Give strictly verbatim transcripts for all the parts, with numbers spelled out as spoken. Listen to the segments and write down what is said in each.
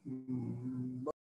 Hum,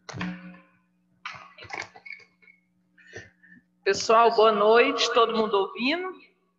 Pessoal, boa noite. Todo mundo ouvindo?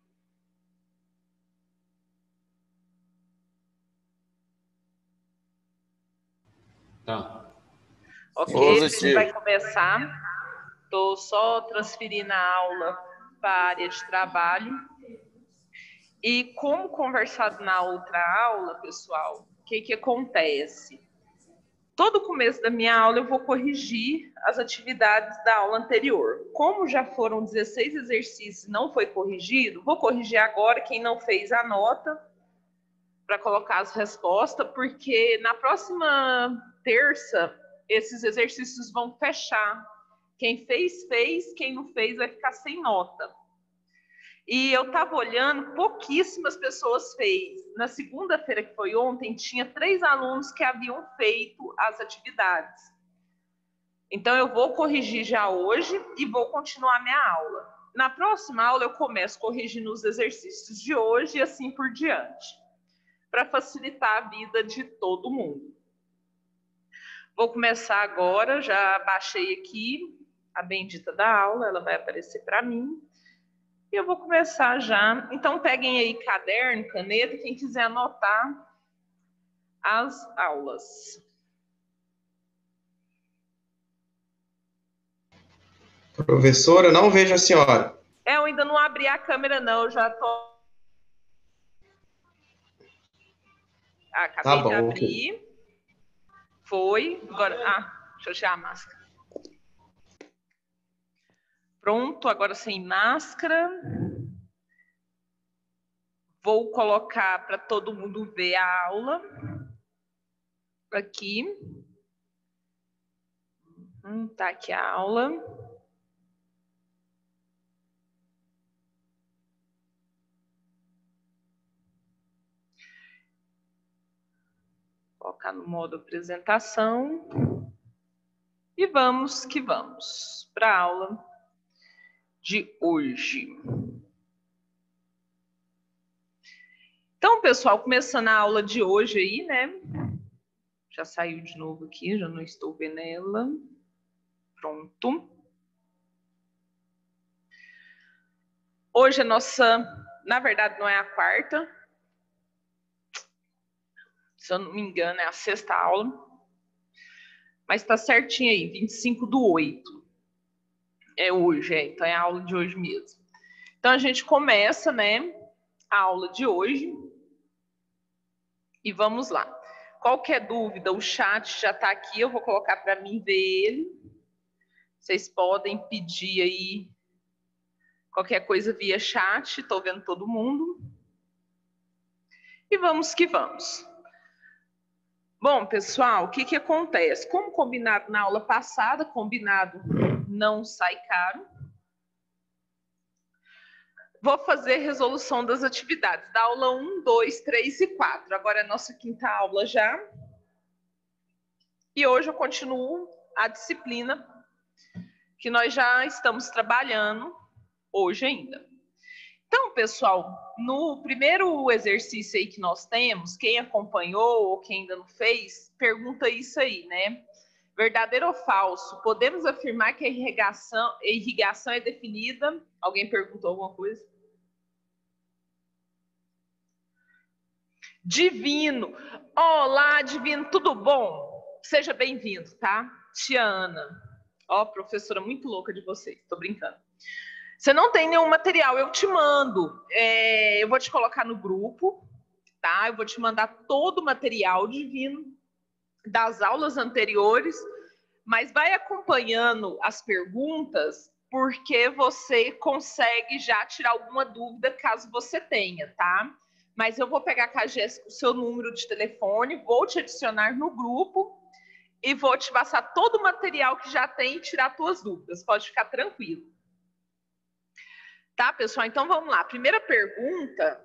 Tá. Ok, a gente vai começar. Estou só transferindo a aula para a área de trabalho. E como conversado na outra aula, pessoal, o que, que acontece? Todo começo da minha aula eu vou corrigir as atividades da aula anterior. Como já foram dezesseis exercícios e não foi corrigido, vou corrigir agora. Quem não fez, anota para colocar as respostas, porque na próxima terça esses exercícios vão fechar. Quem fez, fez. Quem não fez vai ficar sem nota. E eu estava olhando, pouquíssimas pessoas fez. Na segunda-feira, que foi ontem, tinha três alunos que haviam feito as atividades. Então, eu vou corrigir já hoje e vou continuar minha aula. Na próxima aula, eu começo corrigindo os exercícios de hoje e assim por diante, para facilitar a vida de todo mundo. Vou começar agora, já baixei aqui a bendita da aula, ela vai aparecer para mim. E eu vou começar já. Então, peguem aí caderno, caneta, quem quiser anotar as aulas. Professora, eu não vejo a senhora. É, eu ainda não abri a câmera, não. Eu já tô... Ah, acabei Tá bom, de abrir. okay. Foi. Agora... Ah, deixa eu tirar a máscara. Pronto, agora sem máscara. Vou colocar para todo mundo ver a aula. Aqui. Hum, tá aqui a aula. Vou colocar no modo apresentação. E vamos que vamos para a aula de hoje. Então, pessoal, começando a aula de hoje aí, né? Já saiu de novo aqui, já não estou vendo ela. Pronto. Hoje a nossa, na verdade, não é a quarta. Se eu não me engano, é a sexta aula. Mas tá certinho aí, vinte e cinco do oito. É hoje, é. Então é a aula de hoje mesmo. Então a gente começa, né, a aula de hoje. E vamos lá. Qualquer dúvida, o chat já está aqui, eu vou colocar para mim ver ele. Vocês podem pedir aí qualquer coisa via chat, estou vendo todo mundo. E vamos que vamos. Bom, pessoal, o que, que acontece? Como combinado na aula passada, combinado não sai caro. Vou fazer resolução das atividades da aula um, dois, três e quatro. Agora é a nossa quinta aula já. E hoje eu continuo a disciplina que nós já estamos trabalhando hoje ainda. Então, pessoal, no primeiro exercício aí que nós temos, quem acompanhou ou quem ainda não fez, pergunta isso aí, né? Verdadeiro ou falso? Podemos afirmar que a irrigação, a irrigação é definida... Alguém perguntou alguma coisa? Divino. Olá, Divino, tudo bom? Seja bem-vindo, tá? Tia Ana. Ó, professora muito louca de vocês, tô brincando. Você não tem nenhum material, eu te mando. É, eu vou te colocar no grupo, tá? Eu vou te mandar todo o material, Divino, das aulas anteriores, mas vai acompanhando as perguntas, porque você consegue já tirar alguma dúvida caso você tenha, tá? Mas eu vou pegar com a Jéssica o seu número de telefone, vou te adicionar no grupo e vou te passar todo o material que já tem e tirar suas dúvidas. Pode ficar tranquilo. Tá, pessoal? Então, vamos lá. Primeira pergunta.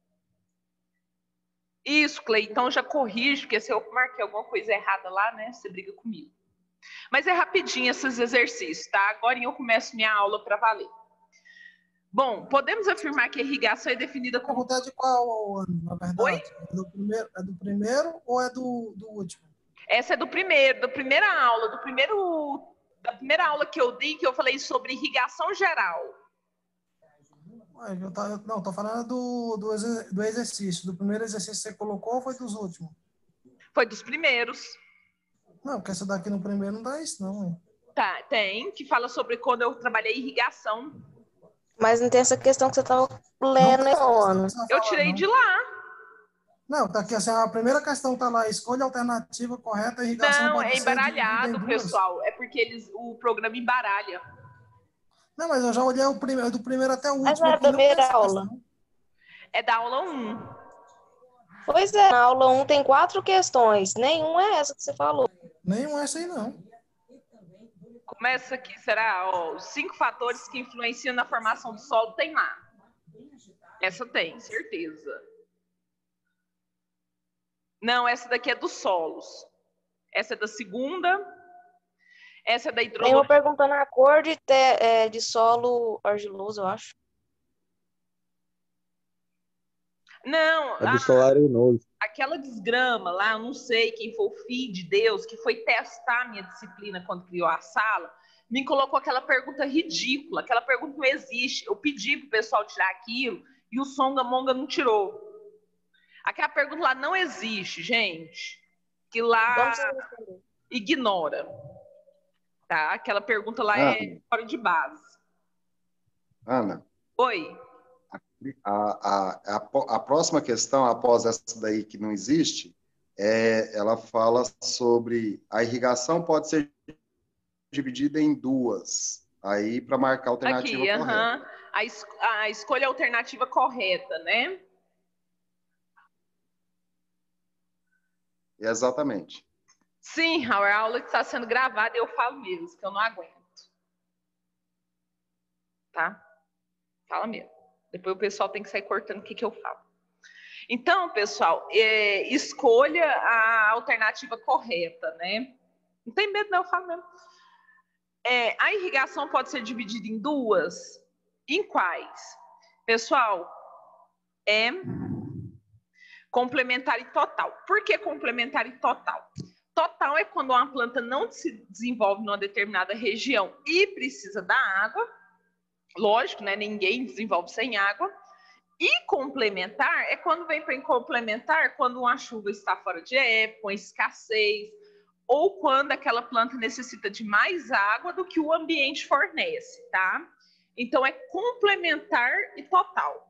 Isso, Clei. Então, já corrige, porque se eu marquei alguma coisa errada lá, né, você briga comigo. Mas é rapidinho esses exercícios, tá? Agora eu começo minha aula para valer. Bom, podemos afirmar que a irrigação é definida como... Pergunta de qual ano, na verdade? Oi? É do primeiro, é do primeiro ou é do, do último? Essa é do primeiro, da primeira aula, do primeiro, da primeira aula que eu dei, que eu falei sobre irrigação geral. Ué, eu tá, não, estou falando do, do, exer, do exercício. Do primeiro exercício que você colocou ou foi dos últimos? Foi dos primeiros. Não, porque essa daqui no primeiro não dá isso, não. Hein? Tá, tem, que fala sobre quando eu trabalhei irrigação. Mas não tem essa questão que você estava lendo, não, Ana. Eu tirei de lá. Não, tá aqui, assim, a primeira questão tá lá, escolha a alternativa correta, a irrigação Não, pode é ser dividida em embaralhado, duas. pessoal. É porque eles, o programa embaralha. Não, mas eu já olhei o primeiro, do primeiro até o último. Mas não era aqui, da não tem primeira essa aula. questão. É da aula um. Pois é, na aula um tem quatro questões. Nenhuma é essa que você falou. Nenhum essa aí, não. Começa aqui, será? Ó, os cinco fatores que influenciam na formação do solo tem lá. Essa tem, certeza. Não, essa daqui é dos solos. Essa é da segunda. Essa é da Tem uma hidrologia. perguntando a cor de, te, é, de solo argiloso, eu acho. Não, É do a, solo arenoso. aquela desgrama lá, eu não sei quem foi o filho de Deus que foi testar a minha disciplina quando criou a sala, me colocou aquela pergunta ridícula. Aquela pergunta não existe. Eu pedi pro pessoal tirar aquilo e o Songamonga não tirou. Aquela pergunta lá não existe, gente. Que lá ignora. Tá? Aquela pergunta lá Ana, é fora de base. Ana, Oi. a, a, a, a próxima questão, após essa daí que não existe, é, ela fala sobre a irrigação pode ser dividida em duas. Aí, para marcar a alternativa Aqui, correta. aham. A, es a escolha alternativa correta, né? Exatamente. Sim, a aula que está sendo gravada eu falo mesmo, que eu não aguento. Tá? Fala mesmo. Depois o pessoal tem que sair cortando o que, que eu falo. Então, pessoal, é, escolha a alternativa correta, né? Não tem medo, não, eu falo mesmo. É, a irrigação pode ser dividida em duas? Em quais? Pessoal, é complementar e total. Por que complementar e total? Total é quando uma planta não se desenvolve numa determinada região e precisa da água. Lógico, né? Ninguém desenvolve sem água. E complementar é quando vem para complementar quando uma chuva está fora de época, com escassez, ou quando aquela planta necessita de mais água do que o ambiente fornece, tá? Então, é complementar e total.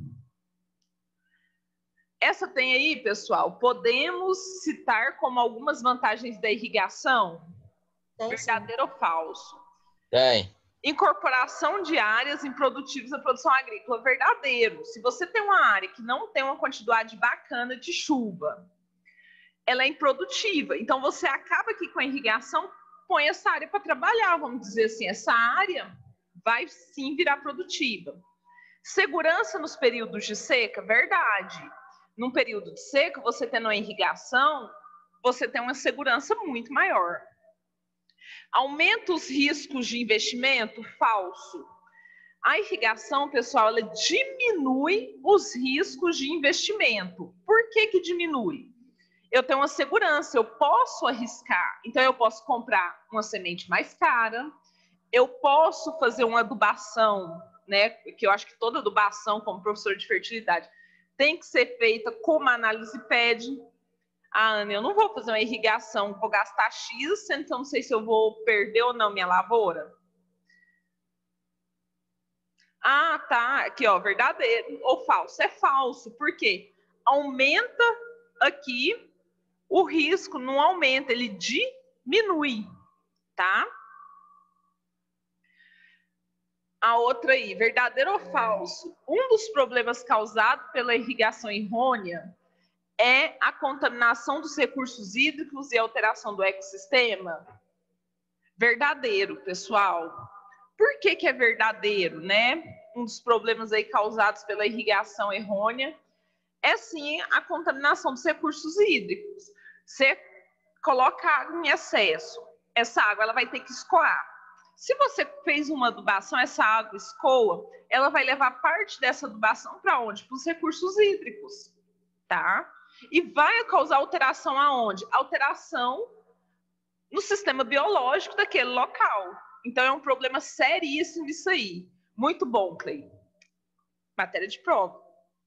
Essa tem aí, pessoal, podemos citar como algumas vantagens da irrigação? Tem, verdadeiro sim. ou falso? Tem. Incorporação de áreas improdutivas à produção agrícola, verdadeiro. Se você tem uma área que não tem uma quantidade bacana de chuva, ela é improdutiva. Então, você acaba aqui com a irrigação, põe essa área para trabalhar, vamos dizer assim, essa área vai sim virar produtiva. Segurança nos períodos de seca, verdade. Num período de seca, você tendo uma irrigação, você tem uma segurança muito maior. Aumenta os riscos de investimento? Falso. A irrigação, pessoal, ela diminui os riscos de investimento. Por que que diminui? Eu tenho uma segurança, eu posso arriscar. Então, eu posso comprar uma semente mais cara, eu posso fazer uma adubação, né? Que eu acho que toda adubação, como professor de fertilidade, tem que ser feita como a análise pede. Ah, Ana, eu não vou fazer uma irrigação, vou gastar X, sendo que eu não sei se eu vou perder ou não minha lavoura. Ah, tá. Aqui, ó, verdadeiro ou falso. É falso. Por quê? Aumenta aqui o risco, não aumenta, ele diminui, tá? A outra aí, verdadeiro ou falso? Um dos problemas causados pela irrigação errônea é a contaminação dos recursos hídricos e a alteração do ecossistema? Verdadeiro, pessoal. Por que que é verdadeiro, né? Um dos problemas aí causados pela irrigação errônea é sim a contaminação dos recursos hídricos. Você coloca água em excesso, essa água ela vai ter que escoar. Se você fez uma adubação, essa água escoa, ela vai levar parte dessa adubação para onde? Para os recursos hídricos, tá? E vai causar alteração aonde? Alteração no sistema biológico daquele local. Então, é um problema seríssimo isso aí. Muito bom, Clay. Matéria de prova.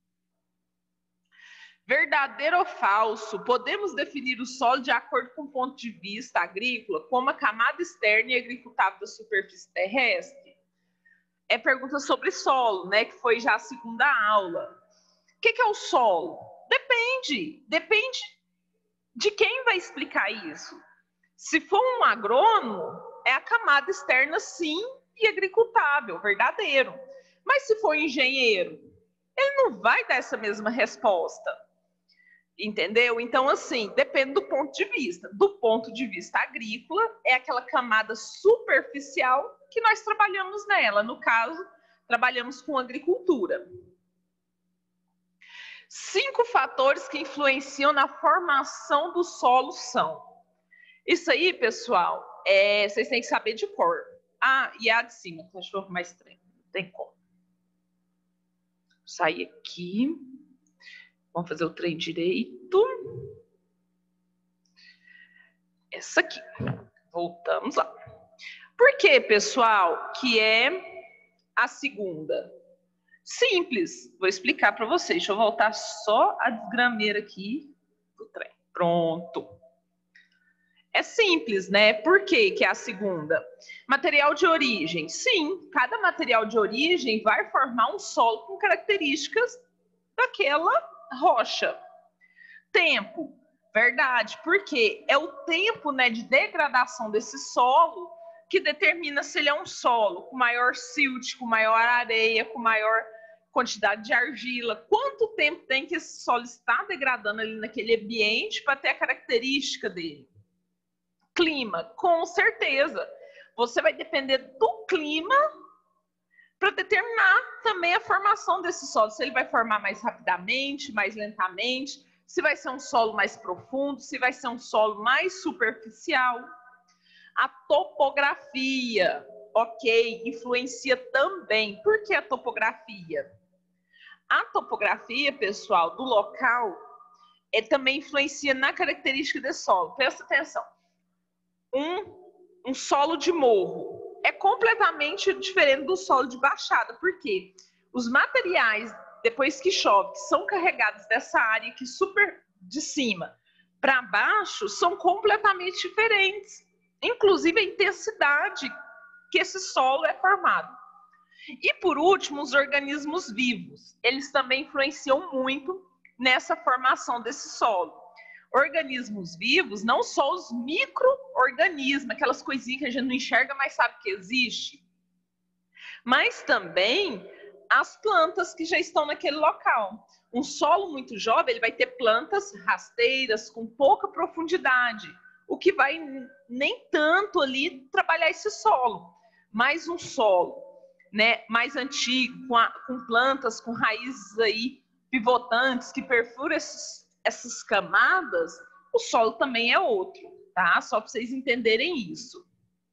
Verdadeiro ou falso? Podemos definir o solo de acordo com o ponto de vista agrícola como a camada externa e agricultável da superfície terrestre? É pergunta sobre solo, né? Que foi já a segunda aula. O que, que é o solo? Depende. Depende de quem vai explicar isso. Se for um agrônomo, é a camada externa, sim, e agricultável, verdadeiro. Mas se for um engenheiro, ele não vai dar essa mesma resposta. Entendeu? Então, assim, depende do ponto de vista. Do ponto de vista agrícola, é aquela camada superficial que nós trabalhamos nela. No caso, trabalhamos com agricultura. Cinco fatores que influenciam na formação do solo são. Isso aí, pessoal, é, vocês têm que saber de cor. Ah, e a de cima, deixa eu arrumar esse trem. Não tem como. Sair aqui. Vamos fazer o trem direito. Essa aqui. Voltamos lá. Por que, pessoal, que é a segunda? Simples. Vou explicar para vocês. Deixa eu voltar só a desgrameira aqui do trem. Pronto. É simples, né? Por que que é a segunda? Material de origem. Sim, cada material de origem vai formar um solo com características daquela rocha. Tempo. Verdade. Porque é o tempo, né, de degradação desse solo que determina se ele é um solo com maior silt, com maior areia, com maior quantidade de argila. Quanto tempo tem que esse solo está degradando ali naquele ambiente para ter a característica dele? Clima, com certeza. Você vai depender do clima para determinar também a formação desse solo. Se ele vai formar mais rapidamente, mais lentamente, se vai ser um solo mais profundo, se vai ser um solo mais superficial. A topografia, ok, influencia também. Por que a topografia? A topografia, pessoal, do local, é, também influencia na característica desse solo. Presta atenção. Um, um solo de morro é completamente diferente do solo de baixada. Por quê? Os materiais, depois que chove, que são carregados dessa área aqui super de cima para baixo, são completamente diferentes. Inclusive a intensidade que esse solo é formado. E por último, os organismos vivos. Eles também influenciam muito nessa formação desse solo. Organismos vivos, não só os micro-organismos, aquelas coisinhas que a gente não enxerga, mas sabe que existe. Mas também as plantas que já estão naquele local. Um solo muito jovem, ele vai ter plantas rasteiras, com pouca profundidade, o que vai nem tanto ali trabalhar esse solo. Mas um solo, né, mais antigo, com, a, com plantas, com raízes aí pivotantes, que perfuram esses essas camadas, o solo também é outro, tá? Só para vocês entenderem isso.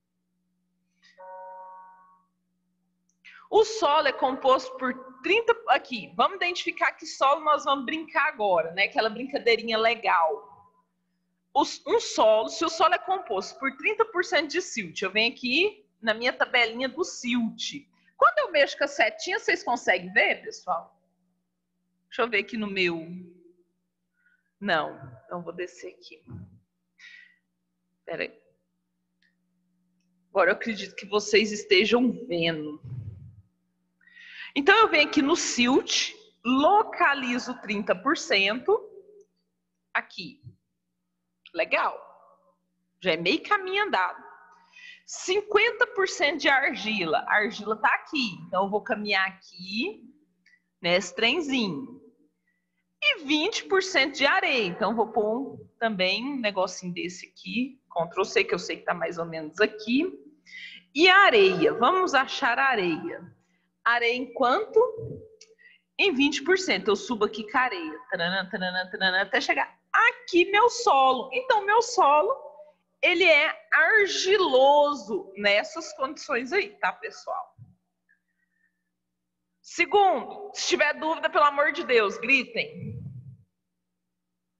O solo é composto por trinta... Aqui, vamos identificar que solo nós vamos brincar agora, né? Aquela brincadeirinha legal. Os, um solo, se o solo é composto por trinta por cento de silt, eu venho aqui na minha tabelinha do silt. Quando eu mexo com a setinha, vocês conseguem ver, pessoal? Deixa eu ver aqui no meu... Não, então vou descer aqui. Espera aí. Agora eu acredito que vocês estejam vendo. Então eu venho aqui no silt, localizo trinta por cento aqui. Legal. Já é meio caminho andado. cinquenta por cento de argila. A argila está aqui. Então eu vou caminhar aqui nesse trenzinho. E vinte por cento de areia. Então, vou pôr um, também um negocinho desse aqui. control C, que eu sei que está mais ou menos aqui. E a areia. Vamos achar a areia. Areia em quanto? Em vinte por cento. Eu subo aqui com a areia. Taranã, taranã, taranã, até chegar aqui meu solo. Então, meu solo, ele é argiloso nessas condições aí, tá, pessoal? Segundo, se tiver dúvida, pelo amor de Deus, gritem.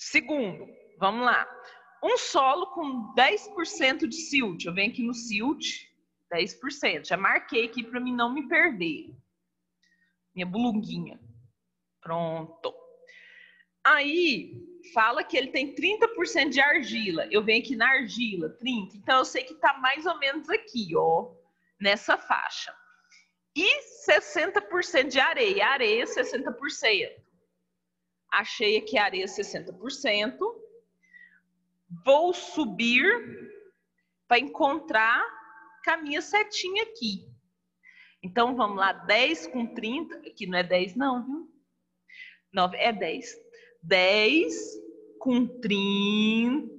Segundo, vamos lá. Um solo com dez por cento de silt. Eu venho aqui no silt, dez por cento. Já marquei aqui para mim não me perder. Minha bulunguinha. Pronto. Aí, fala que ele tem trinta por cento de argila. Eu venho aqui na argila, trinta. Então, eu sei que está mais ou menos aqui, ó, nessa faixa. E sessenta por cento de areia. Areia, sessenta por cento. Achei aqui a areia, sessenta por cento. Vou subir para encontrar com a minha setinha aqui. Então, vamos lá, dez com trinta. Aqui não é dez não, viu? nove, é dez. dez com trinta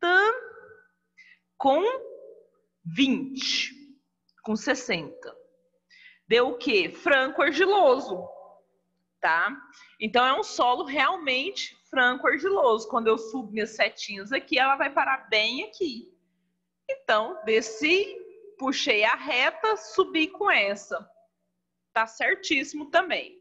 com vinte. Com sessenta. Deu o quê? Franco argiloso. Tá? Então, é um solo realmente franco argiloso. Quando eu subo minhas setinhas aqui, ela vai parar bem aqui. Então, desci, puxei a reta, subi com essa. Tá certíssimo também.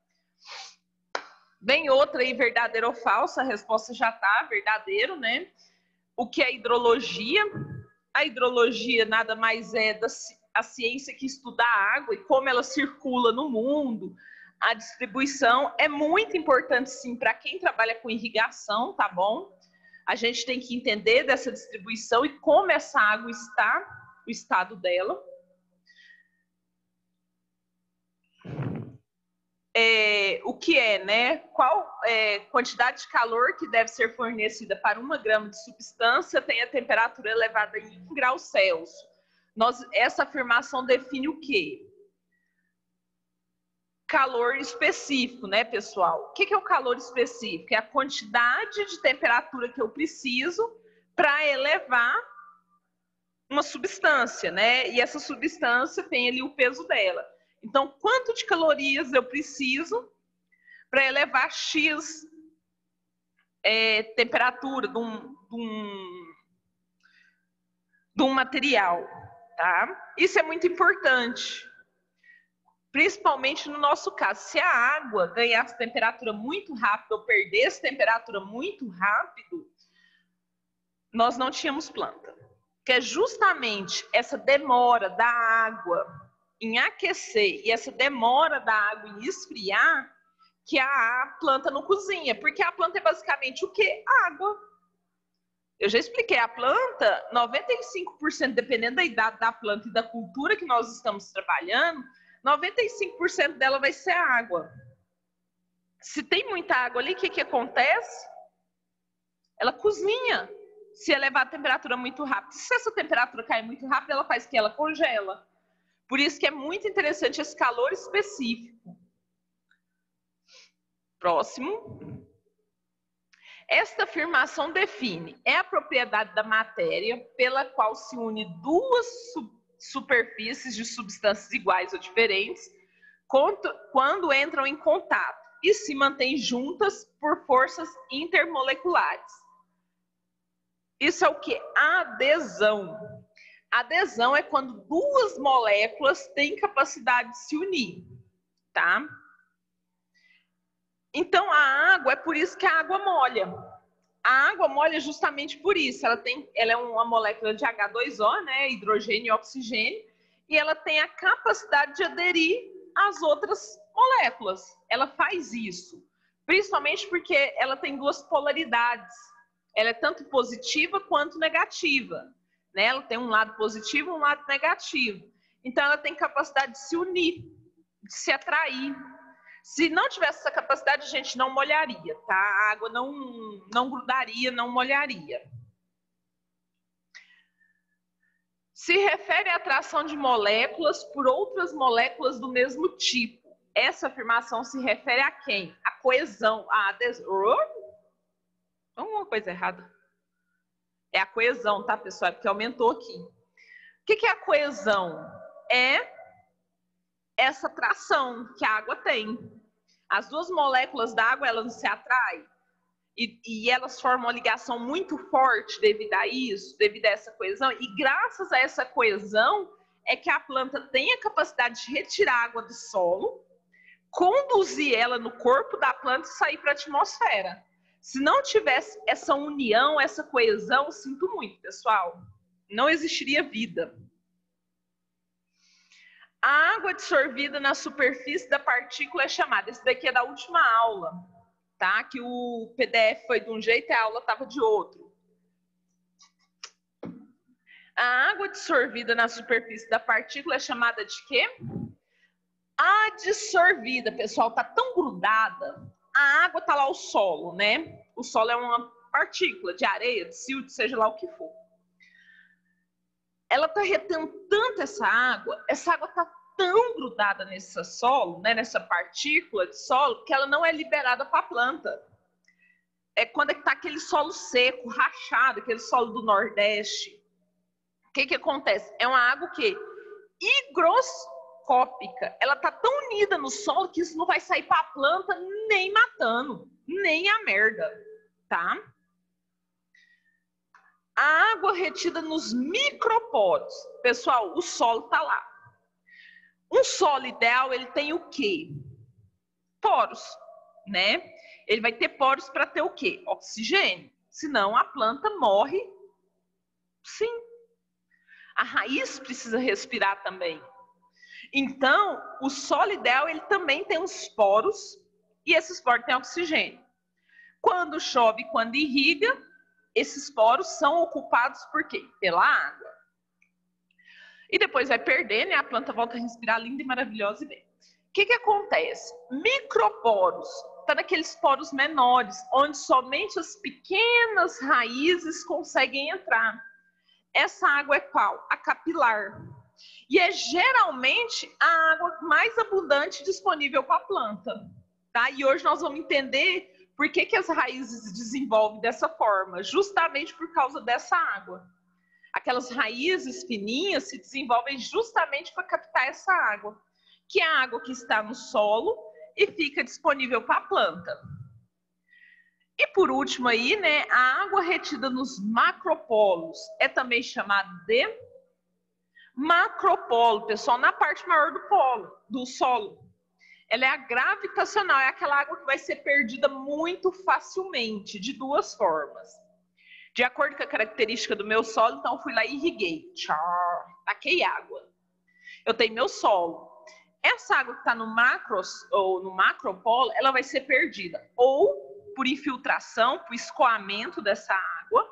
Vem outra aí, verdadeiro ou falso? A resposta já tá, verdadeiro, né? O que é hidrologia? A hidrologia nada mais é da a ciência que estuda a água e como ela circula no mundo. A distribuição é muito importante, sim, para quem trabalha com irrigação, tá bom? A gente tem que entender dessa distribuição e como essa água está, o estado dela. É, o que é, né? Qual é, quantidade de calor que deve ser fornecida para uma grama de substância tem a temperatura elevada em um grau Celsius. Nós, essa afirmação define o quê? Calor específico, né, pessoal? O que é o calor específico? É a quantidade de temperatura que eu preciso para elevar uma substância, né? E essa substância tem ali o peso dela. Então, quanto de calorias eu preciso para elevar X é, temperatura de um, de, um, de um material, tá? Isso é muito importante. Principalmente no nosso caso, se a água ganhasse temperatura muito rápido ou perdesse temperatura muito rápido, nós não tínhamos planta. Que é justamente essa demora da água em aquecer e essa demora da água em esfriar que a planta não cozinha. Porque a planta é basicamente o quê? Água. Eu já expliquei, a planta, noventa e cinco por cento, dependendo da idade da planta e da cultura que nós estamos trabalhando, noventa e cinco por cento dela vai ser água. Se tem muita água ali, o que, que acontece? Ela cozinha se elevar a temperatura muito rápido. Se essa temperatura cair muito rápido, ela faz o que? Ela congela. Por isso que é muito interessante esse calor específico. Próximo. Esta afirmação define, é a propriedade da matéria pela qual se une duas substâncias superfícies de substâncias iguais ou diferentes quando entram em contato e se mantêm juntas por forças intermoleculares. Isso é o que? Adesão. Adesão é quando duas moléculas têm capacidade de se unir, tá? Então, a água, é por isso que a água molha. A água molha justamente por isso. Ela, tem, ela é uma molécula de H dois O, né, hidrogênio e oxigênio, e ela tem a capacidade de aderir às outras moléculas. Ela faz isso, principalmente porque ela tem duas polaridades. Ela é tanto positiva quanto negativa, né? Ela tem um lado positivo e um lado negativo. Então, ela tem capacidade de se unir, de se atrair. Se não tivesse essa capacidade, a gente não molharia, tá? A água não, não grudaria, não molharia. Se refere à atração de moléculas por outras moléculas do mesmo tipo. Essa afirmação se refere a quem? A coesão, a adesão. Alguma coisa errada. É a coesão, tá, pessoal? É porque aumentou aqui. O que é a coesão? É essa atração que a água tem. As duas moléculas da água, elas se atraem e, e elas formam uma ligação muito forte devido a isso, devido a essa coesão. E graças a essa coesão é que a planta tem a capacidade de retirar água do solo, conduzir ela no corpo da planta e sair para a atmosfera. Se não tivesse essa união, essa coesão, sinto muito, pessoal, não existiria vida. A água dissolvida na superfície da partícula é chamada, esse daqui é da última aula, tá? Que o P D F foi de um jeito e a aula estava de outro. A água dissolvida na superfície da partícula é chamada de quê? Adsorvida, pessoal, tá tão grudada. A água tá lá o solo, né? O solo é uma partícula de areia, de silt, seja lá o que for. Ela tá retendo tanto essa água, essa água tá tão grudada nesse solo, né, nessa partícula de solo, que ela não é liberada para a planta. É quando está aquele solo seco, rachado, aquele solo do Nordeste. O que que acontece? É uma água que higroscópica. Ela está tão unida no solo que isso não vai sair para a planta nem matando, nem a merda, tá? A água retida nos microporos. Pessoal, o solo está lá. Um solo ideal, ele tem o quê? Poros, né? Ele vai ter poros para ter o quê? Oxigênio. Senão a planta morre. Sim. A raiz precisa respirar também. Então, o solo ideal, ele também tem uns poros e esses poros têm oxigênio. Quando chove, quando irriga, esses poros são ocupados por quê? Pela água. E depois vai perder, né? A planta volta a respirar linda e maravilhosa e bem. O que que acontece? Microporos, tá naqueles poros menores, onde somente as pequenas raízes conseguem entrar. Essa água é qual? A capilar. E é geralmente a água mais abundante disponível para a planta, tá? E hoje nós vamos entender por que que as raízes se desenvolvem dessa forma, justamente por causa dessa água. Aquelas raízes fininhas se desenvolvem justamente para captar essa água, que é a água que está no solo e fica disponível para a planta. E por último aí, né, a água retida nos macropolos é também chamada de macropolo, pessoal, na parte maior do polo, do solo. Ela é a gravitacional, é aquela água que vai ser perdida muito facilmente, de duas formas. De acordo com a característica do meu solo, então eu fui lá e irriguei. Tchau, taquei água. Eu tenho meu solo. Essa água que está no macros ou no macropolo, ela vai ser perdida ou por infiltração, por escoamento dessa água,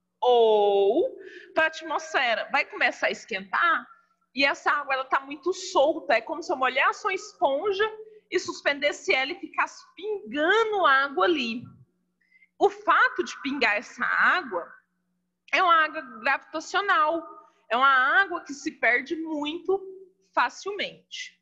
ou para a atmosfera. Vai começar a esquentar e essa água ela está muito solta. É como se eu molhasse uma esponja e suspendesse ela e ficasse pingando água ali. O fato de pingar essa água é uma água gravitacional, é uma água que se perde muito facilmente.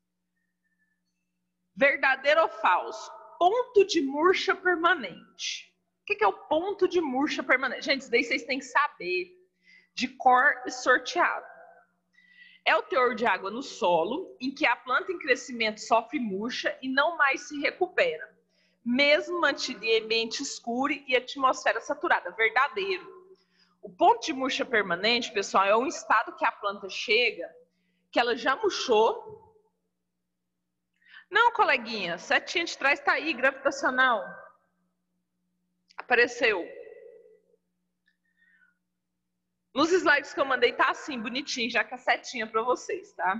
Verdadeiro ou falso? Ponto de murcha permanente. O que é o ponto de murcha permanente? Gente, isso daí vocês têm que saber, de cor e sorteado. É o teor de água no solo, em que a planta em crescimento sofre murcha e não mais se recupera, mesmo mantida em ambiente escuro e atmosfera saturada. Verdadeiro. O ponto de murcha permanente, pessoal, é um estado que a planta chega, que ela já murchou. Não, coleguinha, setinha de trás está aí, gravitacional. Apareceu. Nos slides que eu mandei tá assim, bonitinho, já com a setinha para vocês, tá?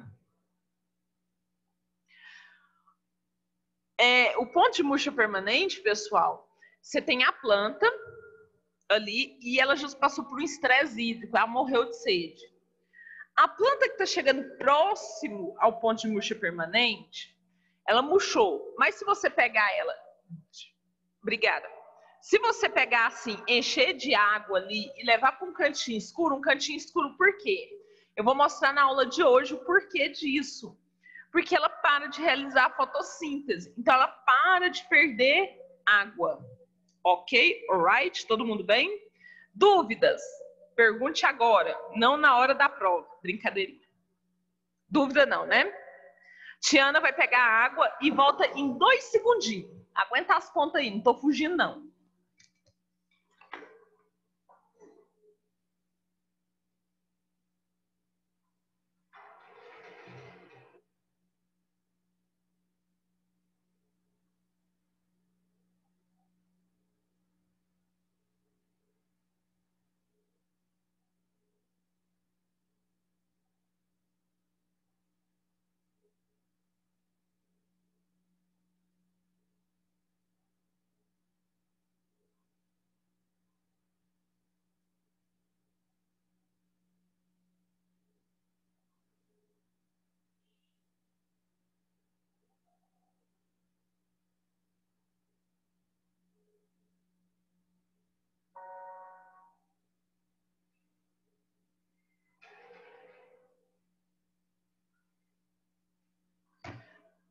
É, o ponto de murcha permanente, pessoal, você tem a planta ali e ela já passou por um estresse hídrico, ela morreu de sede. A planta que está chegando próximo ao ponto de murcha permanente, ela murchou. Mas se você pegar ela... Obrigada. Se você pegar assim, encher de água ali e levar para um cantinho escuro, um cantinho escuro por quê? Eu vou mostrar na aula de hoje o porquê disso. Porque ela para de realizar a fotossíntese. Então, ela para de perder água. Ok? Alright? Todo mundo bem? Dúvidas? Pergunte agora, não na hora da prova. Brincadeirinha. Dúvida não, né? Tiana vai pegar a água e volta em dois segundinhos. Aguenta as pontas aí, não tô fugindo não.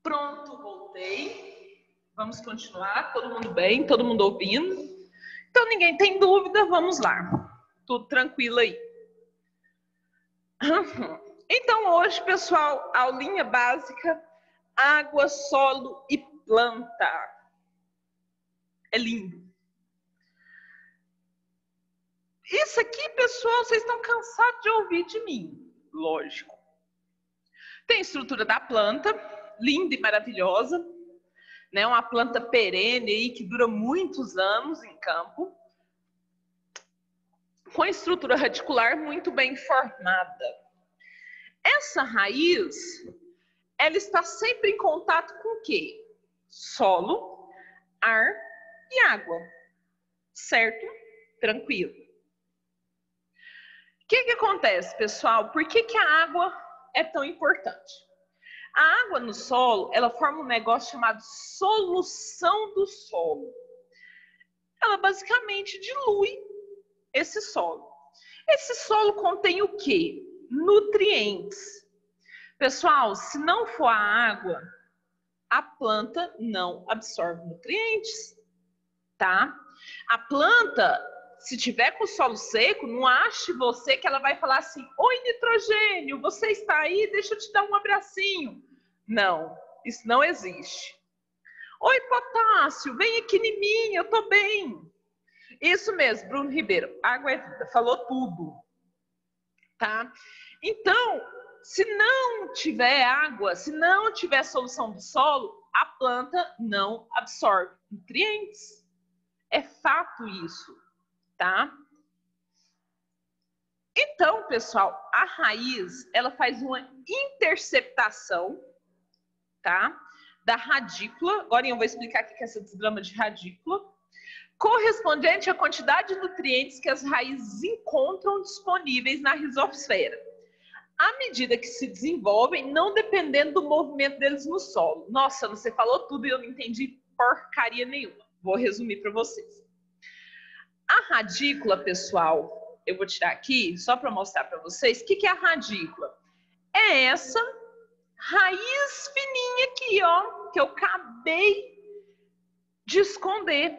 Pronto, voltei. Vamos continuar. Todo mundo bem? Todo mundo ouvindo? Então, ninguém tem dúvida. Vamos lá. Tudo tranquilo aí. Então, hoje, pessoal, aulinha básica, água, solo e planta. É lindo. Isso aqui, pessoal, vocês estão cansados de ouvir de mim. Lógico. Tem a estrutura da planta, linda e maravilhosa, né? Uma planta perene aí que dura muitos anos em campo, com a estrutura radicular muito bem formada. Essa raiz, ela está sempre em contato com o quê? Solo, ar e água, certo? Tranquilo. O que que acontece, pessoal? Por que que a água é tão importante? A água no solo, ela forma um negócio chamado solução do solo. Ela basicamente dilui esse solo. Esse solo contém o quê? Nutrientes. Pessoal, se não for a água, a planta não absorve nutrientes, tá? A planta, se tiver com o solo seco, não ache você que ela vai falar assim: oi, nitrogênio, você está aí? Deixa eu te dar um abracinho. Não, isso não existe. Oi, potássio, vem aqui em mim, eu tô bem. Isso mesmo, Bruno Ribeiro, água é vida, falou tudo, tá? Então, se não tiver água, se não tiver solução do solo, a planta não absorve nutrientes. É fato isso, tá? Então, pessoal, a raiz, ela faz uma interceptação, tá? Da radícula. Agora eu vou explicar o que é essa desgrama de radícula, correspondente à quantidade de nutrientes que as raízes encontram disponíveis na rizosfera, à medida que se desenvolvem, não dependendo do movimento deles no solo. Nossa, você falou tudo e eu não entendi porcaria nenhuma. Vou resumir para vocês. A radícula, pessoal, eu vou tirar aqui só para mostrar para vocês o que que é a radícula. É essa raiz fininha aqui, ó, que eu acabei de esconder.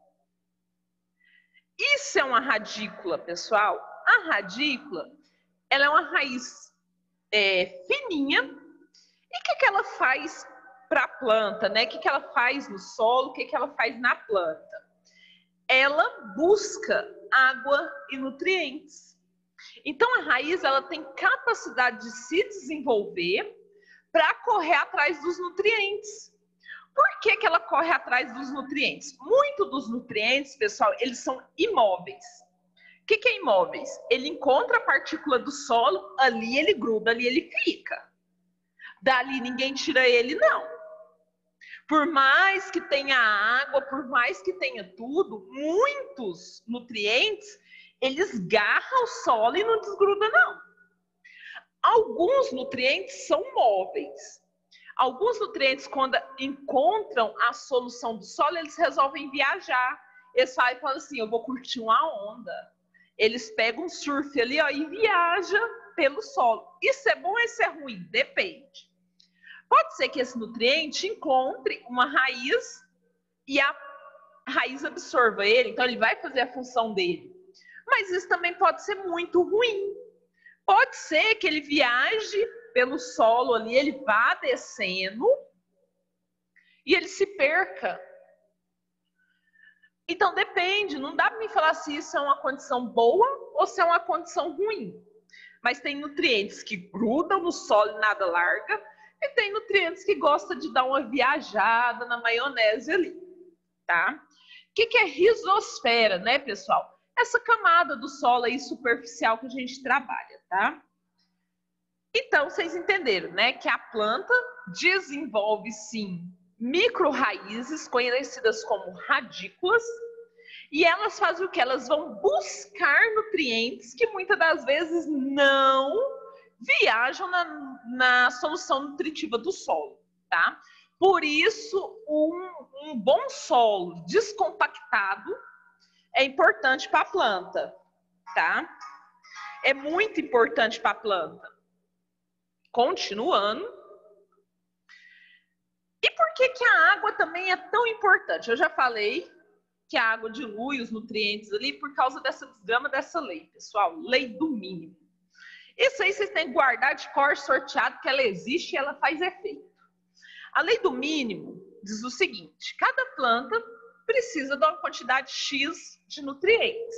Isso é uma radícula, pessoal. A radícula, ela é uma raiz é, fininha. E o que que ela faz para a planta, né? O que que ela faz no solo, o que que ela faz na planta? Ela busca água e nutrientes. Então, a raiz, ela tem capacidade de se desenvolver para correr atrás dos nutrientes. Por que que ela corre atrás dos nutrientes? Muito dos nutrientes, pessoal, eles são imóveis. O que que é imóveis? Ele encontra a partícula do solo, ali ele gruda, ali ele fica. Dali ninguém tira ele, não. Por mais que tenha água, por mais que tenha tudo, muitos nutrientes, eles garram o solo e não desgrudam, não. Alguns nutrientes são móveis. Alguns nutrientes, quando encontram a solução do solo, eles resolvem viajar. Eles falam, falam assim, eu vou curtir uma onda. Eles pegam um surf ali, ó, e viajam pelo solo. Isso é bom ou isso é ruim? Depende. Pode ser que esse nutriente encontre uma raiz e a raiz absorva ele, então ele vai fazer a função dele. Mas isso também pode ser muito ruim. Pode ser que ele viaje pelo solo ali, ele vá descendo e ele se perca. Então depende, não dá para me falar se isso é uma condição boa ou se é uma condição ruim. Mas tem nutrientes que grudam no solo e nada larga, e tem nutrientes que gostam de dar uma viajada na maionese ali, tá? O que que é rizosfera, né, pessoal? Essa camada do solo aí superficial que a gente trabalha, tá? Então, vocês entenderam, né, que a planta desenvolve, sim, micro-raízes, conhecidas como radículas, e elas fazem o quê? Elas vão buscar nutrientes que muitas das vezes não viajam na, na solução nutritiva do solo, tá? Por isso, um, um bom solo descompactado é importante para a planta, tá? É muito importante para a planta. Continuando, Por que que a água também é tão importante? Eu já falei que a água dilui os nutrientes ali por causa dessa desgrama dessa lei, pessoal. Lei do mínimo. Isso aí vocês têm que guardar de cor sorteado, que ela existe e ela faz efeito. A lei do mínimo diz o seguinte: cada planta precisa de uma quantidade X de nutrientes.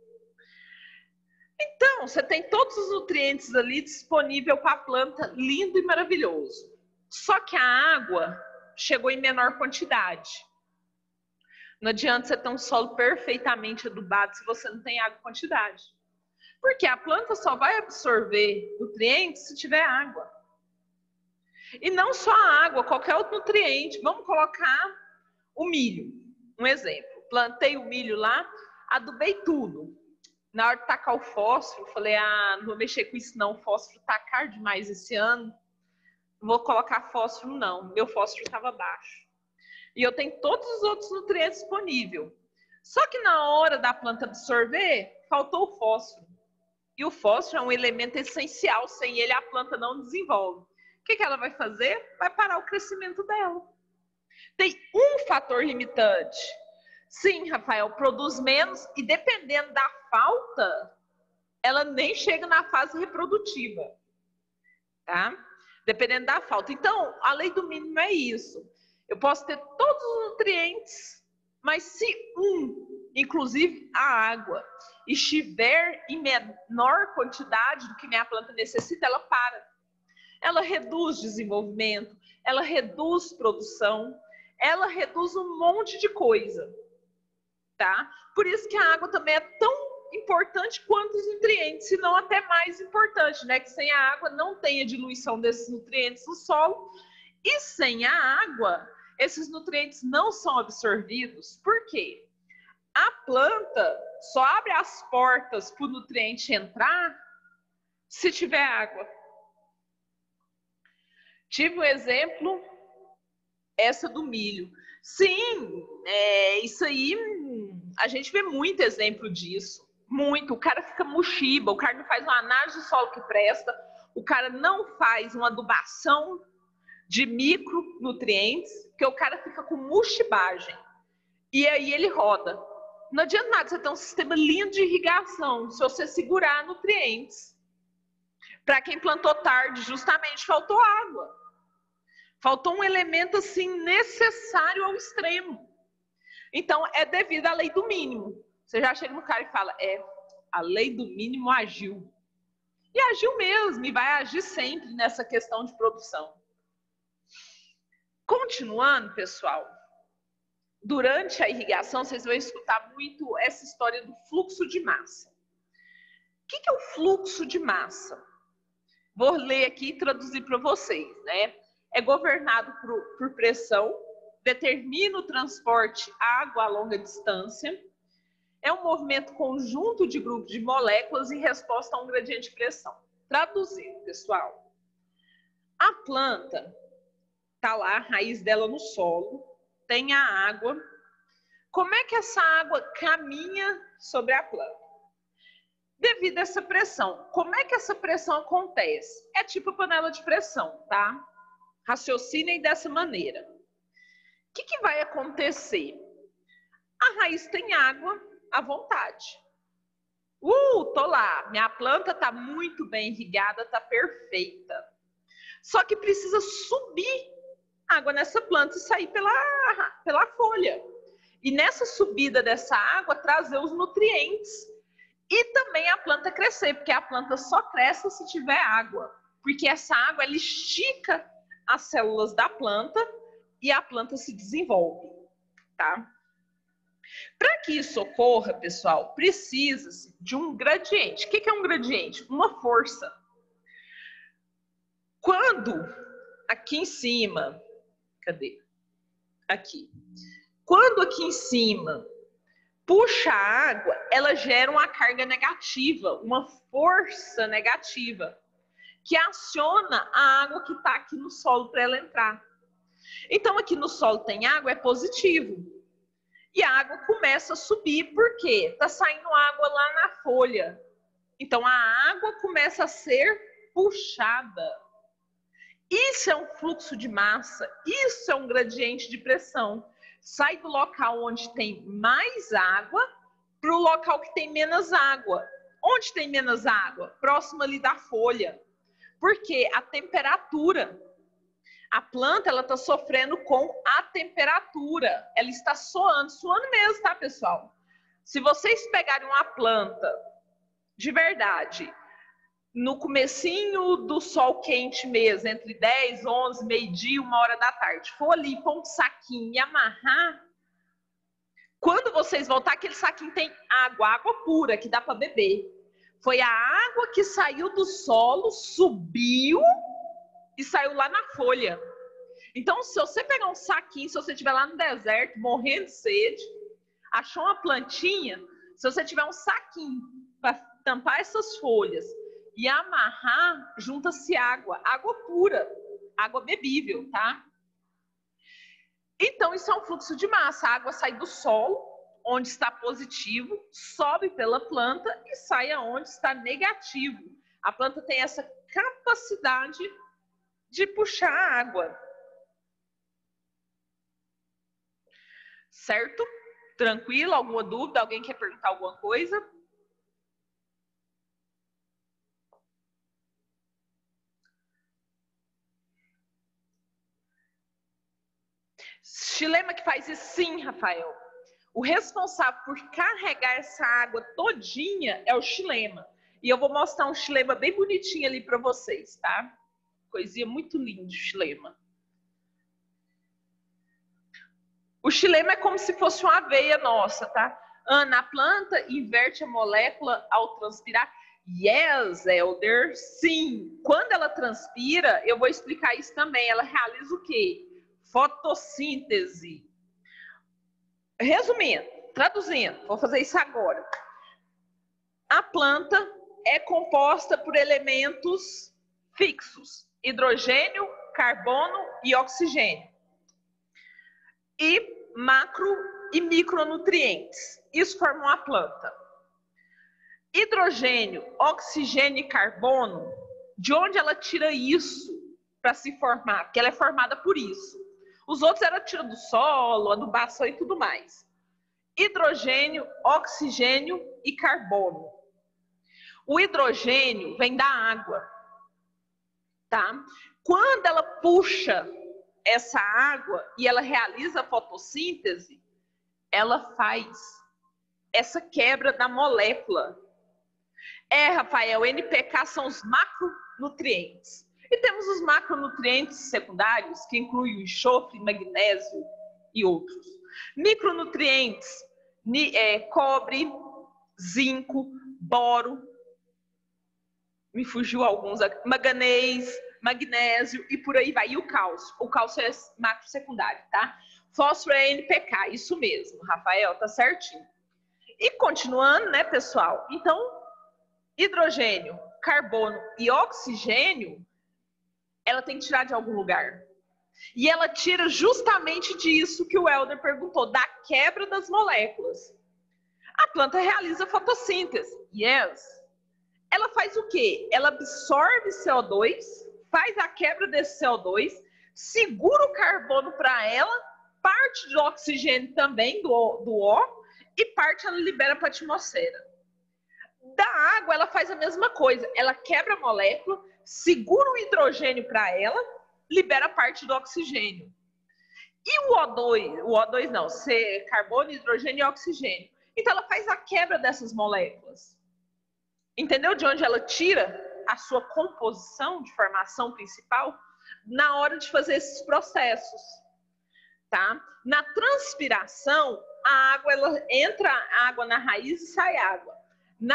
Então, você tem todos os nutrientes ali disponível para a planta, lindo e maravilhoso. Só que a água chegou em menor quantidade. Não adianta você ter um solo perfeitamente adubado se você não tem água em quantidade. Porque a planta só vai absorver nutrientes se tiver água. E não só a água, qualquer outro nutriente. Vamos colocar o milho, um exemplo. Plantei o milho lá, adubei tudo. Na hora de tacar o fósforo, falei, ah, não vou mexer com isso não, o fósforo tá caro demais esse ano. Não vou colocar fósforo não, meu fósforo estava baixo. E eu tenho todos os outros nutrientes disponíveis. Só que na hora da planta absorver, faltou o fósforo. E o fósforo é um elemento essencial, sem ele a planta não desenvolve. O que que ela vai fazer? Vai parar o crescimento dela. Tem um fator limitante. Sim, Rafael, produz menos e dependendo da falta, ela nem chega na fase reprodutiva. Tá? Dependendo da falta. Então, a lei do mínimo é isso. Eu posso ter todos os nutrientes, mas se um, inclusive a água, estiver em menor quantidade do que minha planta necessita, ela para. Ela reduz desenvolvimento, ela reduz produção, ela reduz um monte de coisa. Tá? Por isso que a água também é tão importante quanto os nutrientes, se não até mais importante, né? Que sem a água não tem a diluição desses nutrientes no solo. E sem a água, esses nutrientes não são absorvidos. Por quê? A planta só abre as portas para o nutriente entrar se tiver água. Tive um exemplo, essa do milho. Sim, é, isso aí, a gente vê muito exemplo disso. Muito. O cara fica mochiba, o cara não faz uma análise do solo que presta, o cara não faz uma adubação de micronutrientes, porque o cara fica com mochibagem. E aí ele roda. Não adianta nada você ter um sistema lindo de irrigação se você segurar nutrientes. Para quem plantou tarde, justamente faltou água. Faltou um elemento assim necessário ao extremo. Então, é devido à lei do mínimo. Você já chega no cara e fala, é, a lei do mínimo agiu. E agiu mesmo, e vai agir sempre nessa questão de produção. Continuando, pessoal, durante a irrigação, vocês vão escutar muito essa história do fluxo de massa. O que é o fluxo de massa? Vou ler aqui e traduzir para vocês, né? É governado por, por pressão, determina o transporte água a longa distância, é um movimento conjunto de grupos de moléculas em resposta a um gradiente de pressão. Traduzindo, pessoal, a planta está lá, a raiz dela no solo, tem a água. Como é que essa água caminha sobre a planta? Devido a essa pressão. Como é que essa pressão acontece? É tipo panela de pressão, tá? Raciocinem dessa maneira. O que, que vai acontecer? A raiz tem água à vontade. Uh, tô lá. Minha planta tá muito bem irrigada, tá perfeita. Só que precisa subir água nessa planta e sair pela, pela folha. E nessa subida dessa água, trazer os nutrientes. E também a planta crescer, porque a planta só cresce se tiver água. Porque essa água, ela estica as células da planta e a planta se desenvolve, tá? Para que isso ocorra, pessoal, precisa-se de um gradiente. O que é um gradiente? Uma força. Quando, aqui em cima, cadê? Aqui. Quando aqui em cima puxa a água, ela gera uma carga negativa, uma força negativa, que aciona a água que está aqui no solo para ela entrar. Então, aqui no solo tem água, é positivo. E a água começa a subir, por quê? Está saindo água lá na folha. Então, a água começa a ser puxada. Isso é um fluxo de massa, isso é um gradiente de pressão. Sai do local onde tem mais água para o local que tem menos água. Onde tem menos água? Próximo ali da folha. Porque a temperatura, a planta ela está sofrendo com a temperatura. Ela está suando, suando mesmo, tá, pessoal? Se vocês pegarem uma planta de verdade, no comecinho do sol quente mesmo, entre dez, onze, meio-dia, uma hora da tarde, for ali, pôr um saquinho e amarrar, quando vocês voltar, aquele saquinho tem água, água pura, que dá para beber. Foi a água que saiu do solo, subiu e saiu lá na folha. Então, se você pegar um saquinho, se você estiver lá no deserto, morrendo de sede, achou uma plantinha, se você tiver um saquinho para tampar essas folhas e amarrar, junta-se água, água pura, água bebível, tá? Então, isso é um fluxo de massa. A água sai do solo, onde está positivo, sobe pela planta e sai aonde está negativo. A planta tem essa capacidade de puxar a água. Certo? Tranquilo? Alguma dúvida? Alguém quer perguntar alguma coisa? Xilema que faz isso, sim, Rafael. O responsável por carregar essa água todinha é o xilema. E eu vou mostrar um xilema bem bonitinho ali para vocês, tá? Coisinha muito linda, o xilema. O xilema é como se fosse uma veia nossa, tá? Ana, a planta inverte a molécula ao transpirar? Yes, Elder, sim. Quando ela transpira, eu vou explicar isso também. Ela realiza o quê? Fotossíntese. Resumindo, traduzindo, vou fazer isso agora. A planta é composta por elementos fixos: hidrogênio, carbono e oxigênio. E macro e micronutrientes. Isso forma uma planta. Hidrogênio, oxigênio e carbono, de onde ela tira isso para se formar? Porque ela é formada por isso. Os outros ela tira do solo, adubação e tudo mais. Hidrogênio, oxigênio e carbono. O hidrogênio vem da água, tá? Quando ela puxa essa água e ela realiza a fotossíntese, ela faz essa quebra da molécula. É, Rafael, N P K são os macronutrientes. E temos os macronutrientes secundários, que incluem o enxofre, magnésio e outros. Micronutrientes, é, cobre, zinco, boro, me fugiu alguns aqui, manganês, magnésio e por aí vai. E o cálcio? O cálcio é macro secundário, tá? Fósforo é N P K, isso mesmo, Rafael, tá certinho. E continuando, né, pessoal? Então, hidrogênio, carbono e oxigênio, ela tem que tirar de algum lugar. E ela tira justamente disso que o Elder perguntou, da quebra das moléculas. A planta realiza fotossíntese. Yes. Ela faz o quê? Ela absorve C O dois, faz a quebra desse C O dois, segura o carbono para ela, parte do oxigênio também, do, do O, e parte ela libera para a atmosfera. Da água, ela faz a mesma coisa. Ela quebra a molécula, segura o hidrogênio para ela, libera parte do oxigênio. E o O dois, o O dois não, C, carbono, hidrogênio e oxigênio. Então, ela faz a quebra dessas moléculas. Entendeu de onde ela tira a sua composição de formação principal? Na hora de fazer esses processos, tá? Na transpiração, a água, ela entra água na raiz e sai água. Na,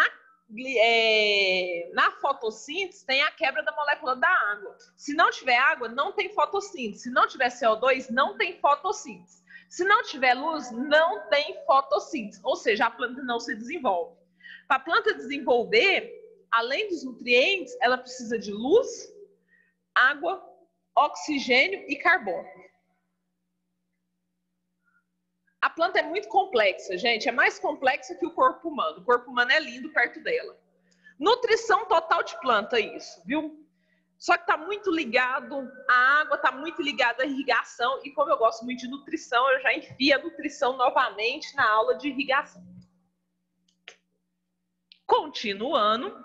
é, na fotossíntese, tem a quebra da molécula da água. Se não tiver água, não tem fotossíntese. Se não tiver C O dois, não tem fotossíntese. Se não tiver luz, não tem fotossíntese. Ou seja, a planta não se desenvolve. Para a planta desenvolver, além dos nutrientes, ela precisa de luz, água, oxigênio e carbono. A planta é muito complexa, gente. É mais complexa que o corpo humano. O corpo humano é lindo perto dela. Nutrição total de planta, isso, viu? Só que está muito ligado, a água está muito ligada à irrigação, e como eu gosto muito de nutrição, eu já enfio a nutrição novamente na aula de irrigação. Continuando,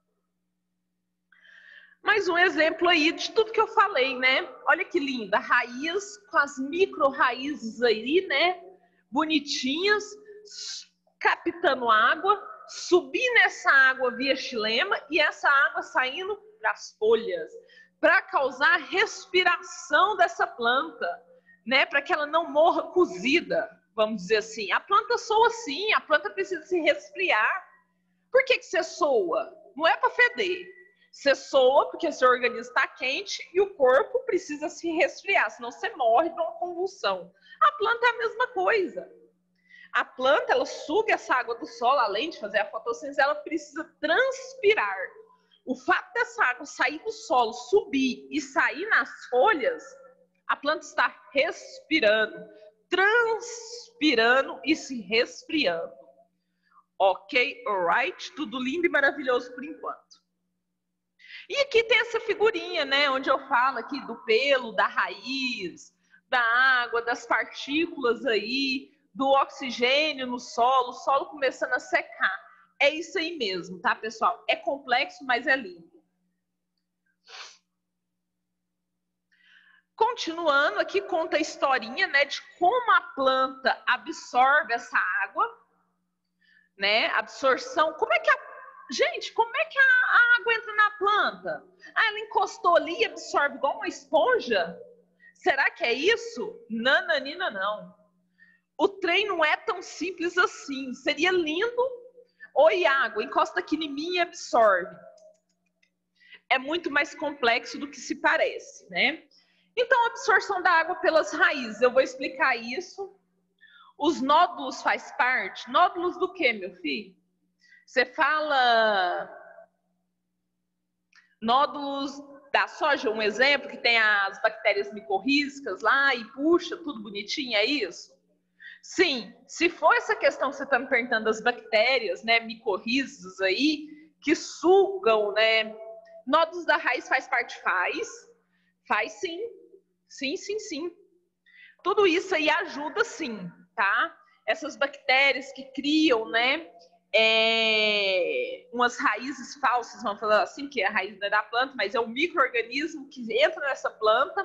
mais um exemplo aí de tudo que eu falei, né? Olha que linda, raiz com as micro raízes aí, né? Bonitinhas, captando água, subindo essa água via xilema e essa água saindo para as folhas, para causar respiração dessa planta, né? Para que ela não morra cozida, vamos dizer assim. A planta soa assim, a planta precisa se resfriar. Por que que você soa? Não é para feder. Você soa porque seu organismo está quente e o corpo precisa se resfriar, senão você morre de uma convulsão. A planta é a mesma coisa. A planta, ela suga essa água do solo, além de fazer a fotossíntese, ela precisa transpirar. O fato dessa água sair do solo, subir e sair nas folhas, a planta está respirando, transpirando e se resfriando. Ok, alright? Tudo lindo e maravilhoso por enquanto. E aqui tem essa figurinha, né? Onde eu falo aqui do pelo, da raiz, da água, das partículas aí, do oxigênio no solo, o solo começando a secar. É isso aí mesmo, tá, pessoal? É complexo, mas é lindo. Continuando, aqui conta a historinha, né, de como a planta absorve essa água, né? Absorção. Como é que a Gente, como é que a, a água entra na planta? Ah, ela encostou ali e absorve igual uma esponja? Será que é isso? Nananina, não. O trem não é tão simples assim. Seria lindo. Oi, água, encosta aqui em mim e absorve. É muito mais complexo do que se parece, né? Então, a absorção da água pelas raízes. Eu vou explicar isso. Os nódulos faz parte? Nódulos do quê, meu filho? Você fala nódulos da soja, um exemplo, que tem as bactérias micorrízicas lá e puxa, tudo bonitinho, é isso? Sim, se for essa questão que você está me perguntando das bactérias, né, micorrízicas aí, que sugam, né, nódulos da raiz faz parte? Faz, faz sim, sim, sim, sim. Tudo isso aí ajuda sim, tá? Essas bactérias que criam, né, É, umas raízes falsas, vamos falar assim, que é a raiz da planta, mas é um micro-organismo que entra nessa planta,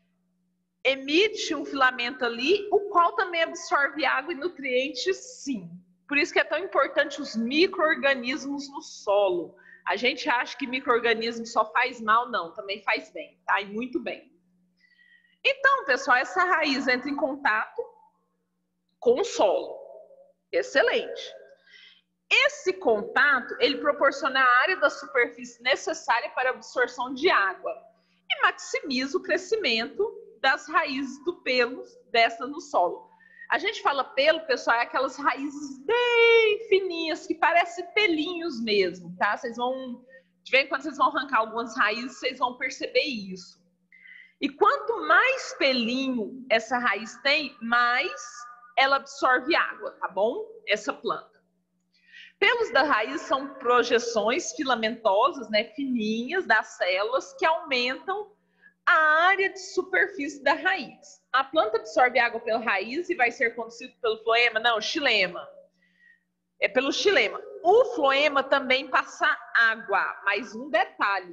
emite um filamento ali, o qual também absorve água e nutrientes, sim. Por isso que é tão importante os micro-organismos no solo. A gente acha que micro-organismo só faz mal, não, também faz bem, tá? E muito bem. Então, pessoal, essa raiz entra em contato com o solo. Excelente. Esse contato, ele proporciona a área da superfície necessária para a absorção de água e maximiza o crescimento das raízes do pelo dessa no solo. A gente fala pelo, pessoal, é aquelas raízes bem fininhas, que parecem pelinhos mesmo, tá? Vocês vão, de vez em quando vocês vão arrancar algumas raízes, vocês vão perceber isso. E quanto mais pelinho essa raiz tem, mais ela absorve água, tá bom? Essa planta. Pelos da raiz são projeções filamentosas, né, fininhas das células que aumentam a área de superfície da raiz. A planta absorve água pela raiz e vai ser conduzido pelo floema? Não, xilema. É pelo xilema. O floema também passa água, mais um detalhe.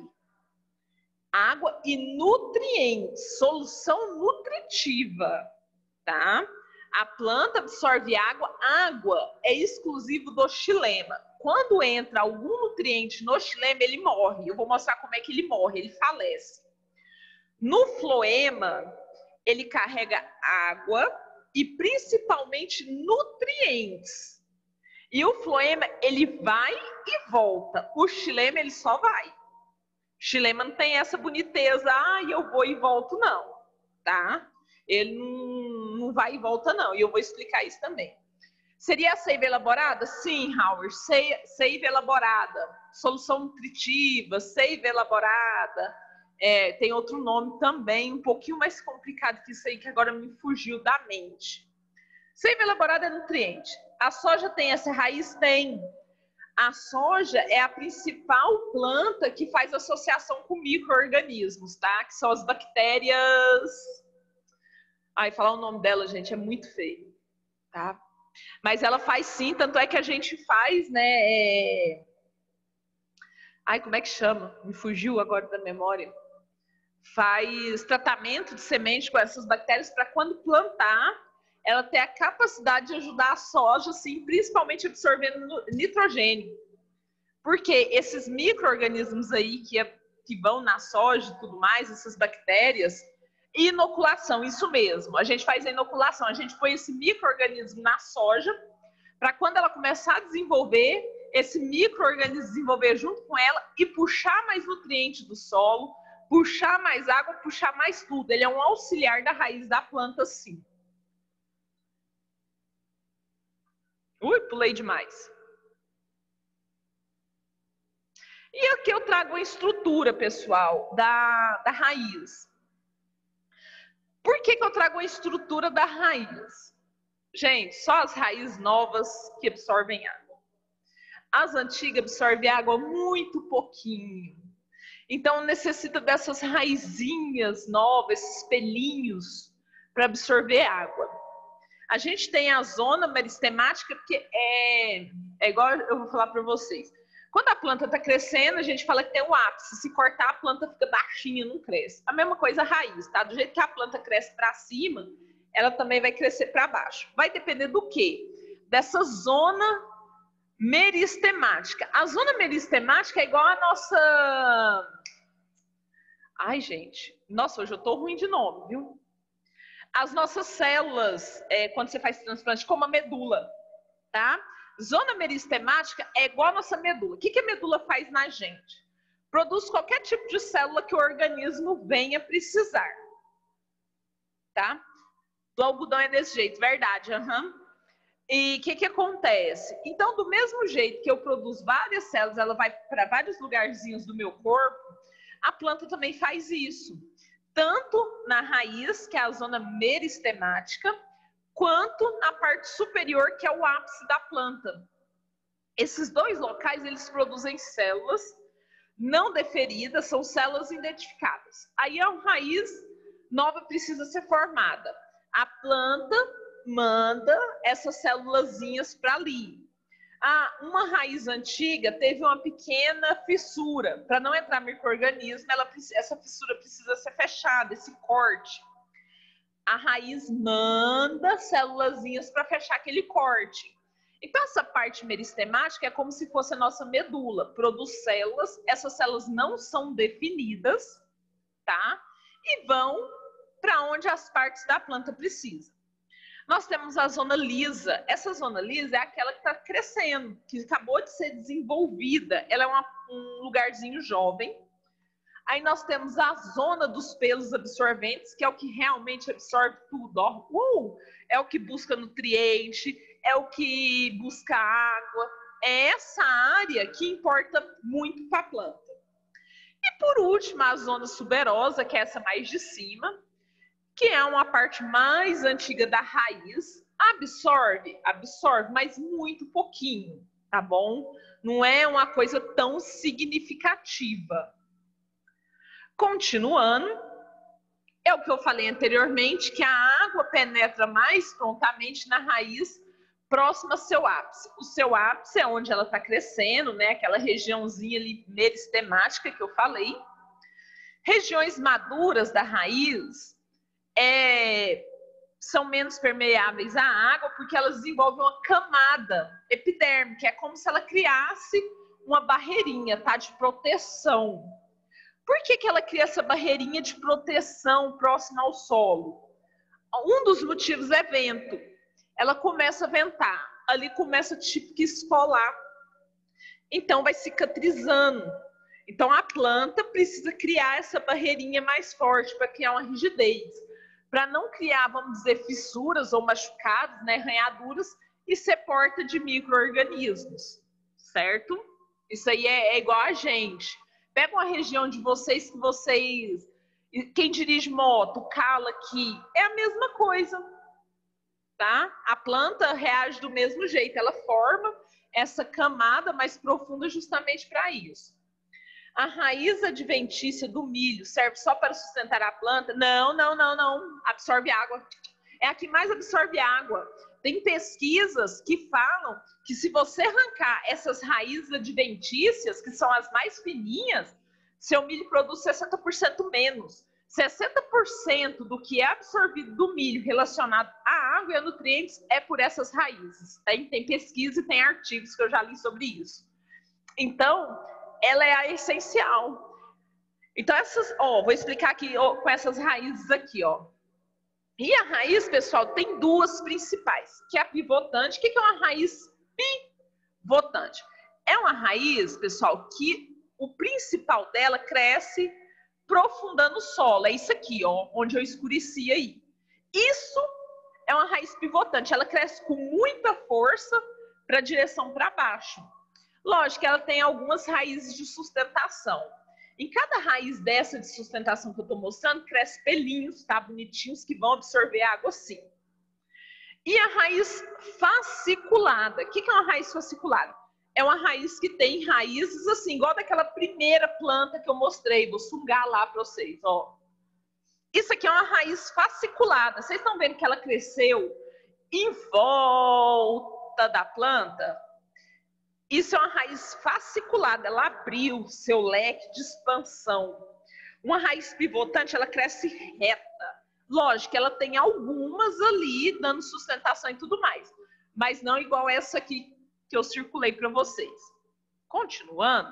Água e nutrientes, solução nutritiva, tá? A planta absorve água, água é exclusivo do xilema. Quando entra algum nutriente no xilema, ele morre. Eu vou mostrar como é que ele morre, ele falece. No floema, ele carrega água e principalmente nutrientes. E o floema, ele vai e volta. O xilema, ele só vai. O xilema não tem essa boniteza, ah, eu vou e volto, não, tá? Ele não, não vai e volta, não. E eu vou explicar isso também. Seria a seiva elaborada? Sim, Howard. Seiva elaborada. Solução nutritiva, seiva elaborada. É, tem outro nome também, um pouquinho mais complicado que isso aí, que agora me fugiu da mente. Seiva elaborada é nutriente. A soja tem essa raiz? Tem. A soja é a principal planta que faz associação com micro-organismos, tá? Que são as bactérias... Ai, falar o nome dela, gente, é muito feio, tá? Mas ela faz sim, tanto é que a gente faz, né? É... Ai, como é que chama? Me fugiu agora da memória. Faz tratamento de semente com essas bactérias para quando plantar, ela ter a capacidade de ajudar a soja, assim, principalmente absorvendo nitrogênio. Porque esses micro-organismos aí que, é, que vão na soja e tudo mais, essas bactérias, inoculação, isso mesmo. A gente faz a inoculação, a gente põe esse micro-organismo na soja, para quando ela começar a desenvolver, esse micro-organismo desenvolver junto com ela e puxar mais nutrientes do solo, puxar mais água, puxar mais tudo. Ele é um auxiliar da raiz da planta, sim. Ui, pulei demais. E aqui eu trago a estrutura, pessoal, da, da raiz. Por que que eu trago a estrutura da raiz? Gente, só as raízes novas que absorvem água. As antigas absorvem água muito pouquinho. Então, necessita dessas raizinhas novas, esses pelinhos, para absorver água. A gente tem a zona meristemática, porque é, é igual eu vou falar para vocês. Quando a planta está crescendo, a gente fala que tem o ápice. Se cortar, a planta fica baixinha, não cresce. A mesma coisa a raiz, tá? Do jeito que a planta cresce para cima, ela também vai crescer para baixo. Vai depender do quê? Dessa zona meristemática. A zona meristemática é igual a nossa... Ai, gente. Nossa, hoje eu tô ruim de nome, viu? As nossas células, é, quando você faz transplante, como a medula, tá? Zona meristemática é igual a nossa medula. O que que a medula faz na gente? Produz qualquer tipo de célula que o organismo venha precisar, tá? Do algodão é desse jeito, verdade, aham. Uhum. E o que que acontece? Então, do mesmo jeito que eu produzo várias células, ela vai para vários lugarzinhos do meu corpo, a planta também faz isso. Tanto na raiz, que é a zona meristemática, quanto na parte superior, que é o ápice da planta. Esses dois locais, eles produzem células não deferidas, são células identificadas. Aí a raiz nova precisa ser formada. A planta manda essas célulazinhas para ali. Ah, uma raiz antiga teve uma pequena fissura. Para não entrar micro-organismo, ela, essa fissura precisa ser fechada, esse corte. A raiz manda célulazinhas para fechar aquele corte. Então, essa parte meristemática é como se fosse a nossa medula. Produz células, essas células não são definidas, tá? E vão para onde as partes da planta precisam. Nós temos a zona lisa. Essa zona lisa é aquela que está crescendo, que acabou de ser desenvolvida. Ela é uma, um lugarzinho jovem. Aí nós temos a zona dos pelos absorventes, que é o que realmente absorve tudo. Ó. Uh, é o que busca nutriente, é o que busca água. É essa área que importa muito para a planta. E por último, a zona suberosa, que é essa mais de cima, que é uma parte mais antiga da raiz. Absorve, absorve, mas muito pouquinho, tá bom? Não é uma coisa tão significativa. Continuando, é o que eu falei anteriormente, que a água penetra mais prontamente na raiz próxima ao seu ápice. O seu ápice é onde ela está crescendo, né? Aquela regiãozinha ali meristemática que eu falei. Regiões maduras da raiz é, são menos permeáveis à água porque elas desenvolvem uma camada epidérmica, é como se ela criasse uma barreirinha, tá? De proteção. Por que que ela cria essa barreirinha de proteção próxima ao solo? Um dos motivos é vento. Ela começa a ventar, ali começa tipo que esfolar. Então vai cicatrizando. Então a planta precisa criar essa barreirinha mais forte para criar uma rigidez. Para não criar, vamos dizer, fissuras ou machucados, né, arranhaduras, e ser porta de micro-organismos, certo? Isso aí é, é igual a gente. Pega uma região de vocês que vocês... Quem dirige moto, cala aqui, é a mesma coisa, tá? A planta reage do mesmo jeito, ela forma essa camada mais profunda justamente para isso. A raiz adventícia do milho serve só para sustentar a planta? Não, não, não, não. Absorve água. É a que mais absorve água. Tem pesquisas que falam que se você arrancar essas raízes adventícias, que são as mais fininhas, seu milho produz sessenta por cento menos. sessenta por cento do que é absorvido do milho relacionado à água e a nutrientes é por essas raízes. Tem, tem pesquisa e tem artigos que eu já li sobre isso. Então, ela é a essencial. Então, essas, ó, vou explicar aqui ó, com essas raízes aqui, ó. E a raiz, pessoal, tem duas principais, que é a pivotante. O que é uma raiz pivotante? É uma raiz, pessoal, que o principal dela cresce profundando o solo. É isso aqui, ó, onde eu escureci aí. Isso é uma raiz pivotante. Ela cresce com muita força para a direção para baixo. Lógico que ela tem algumas raízes de sustentação. Em cada raiz dessa de sustentação que eu estou mostrando, cresce pelinhos, tá? Bonitinhos, que vão absorver água sim. E a raiz fasciculada. O que é uma raiz fasciculada? É uma raiz que tem raízes assim, igual daquela primeira planta que eu mostrei. Vou sugar lá para vocês, ó. Isso aqui é uma raiz fasciculada. Vocês estão vendo que ela cresceu em volta da planta? Isso é uma raiz fasciculada, ela abriu seu leque de expansão. Uma raiz pivotante, ela cresce reta. Lógico que ela tem algumas ali, dando sustentação e tudo mais. Mas não igual essa aqui que eu circulei para vocês. Continuando.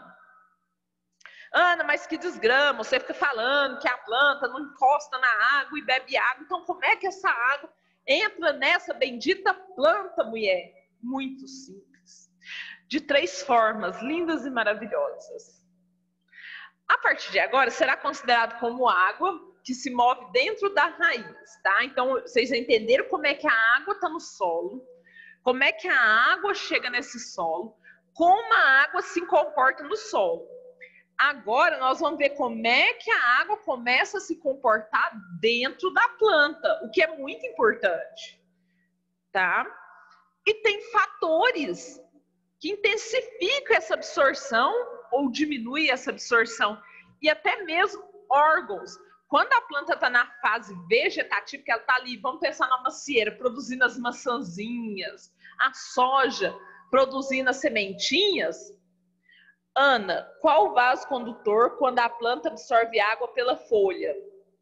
Ana, mas que desgrama, você fica falando que a planta não encosta na água e bebe água. Então, como é que essa água entra nessa bendita planta, mulher? Muito simples. De três formas lindas e maravilhosas. A partir de agora, será considerado como água que se move dentro da raiz, tá? Então, vocês entenderam como é que a água está no solo, como é que a água chega nesse solo, como a água se comporta no solo. Agora, nós vamos ver como é que a água começa a se comportar dentro da planta, o que é muito importante, tá? E tem fatores que intensifica essa absorção ou diminui essa absorção. E até mesmo órgãos. Quando a planta está na fase vegetativa, que ela está ali, vamos pensar na macieira, produzindo as maçãzinhas, a soja, produzindo as sementinhas. Ana, qual o vaso condutor quando a planta absorve água pela folha?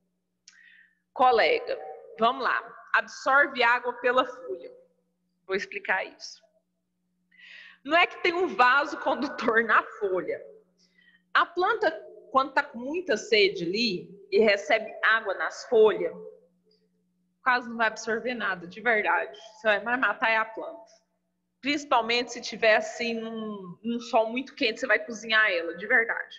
Colega, vamos lá. Absorve água pela folha. Vou explicar isso. Não é que tem um vaso condutor na folha. A planta, quando está com muita sede ali e recebe água nas folhas, quase não vai absorver nada, de verdade. Você vai matar é a planta. Principalmente se tiver assim um, um sol muito quente, você vai cozinhar ela, de verdade.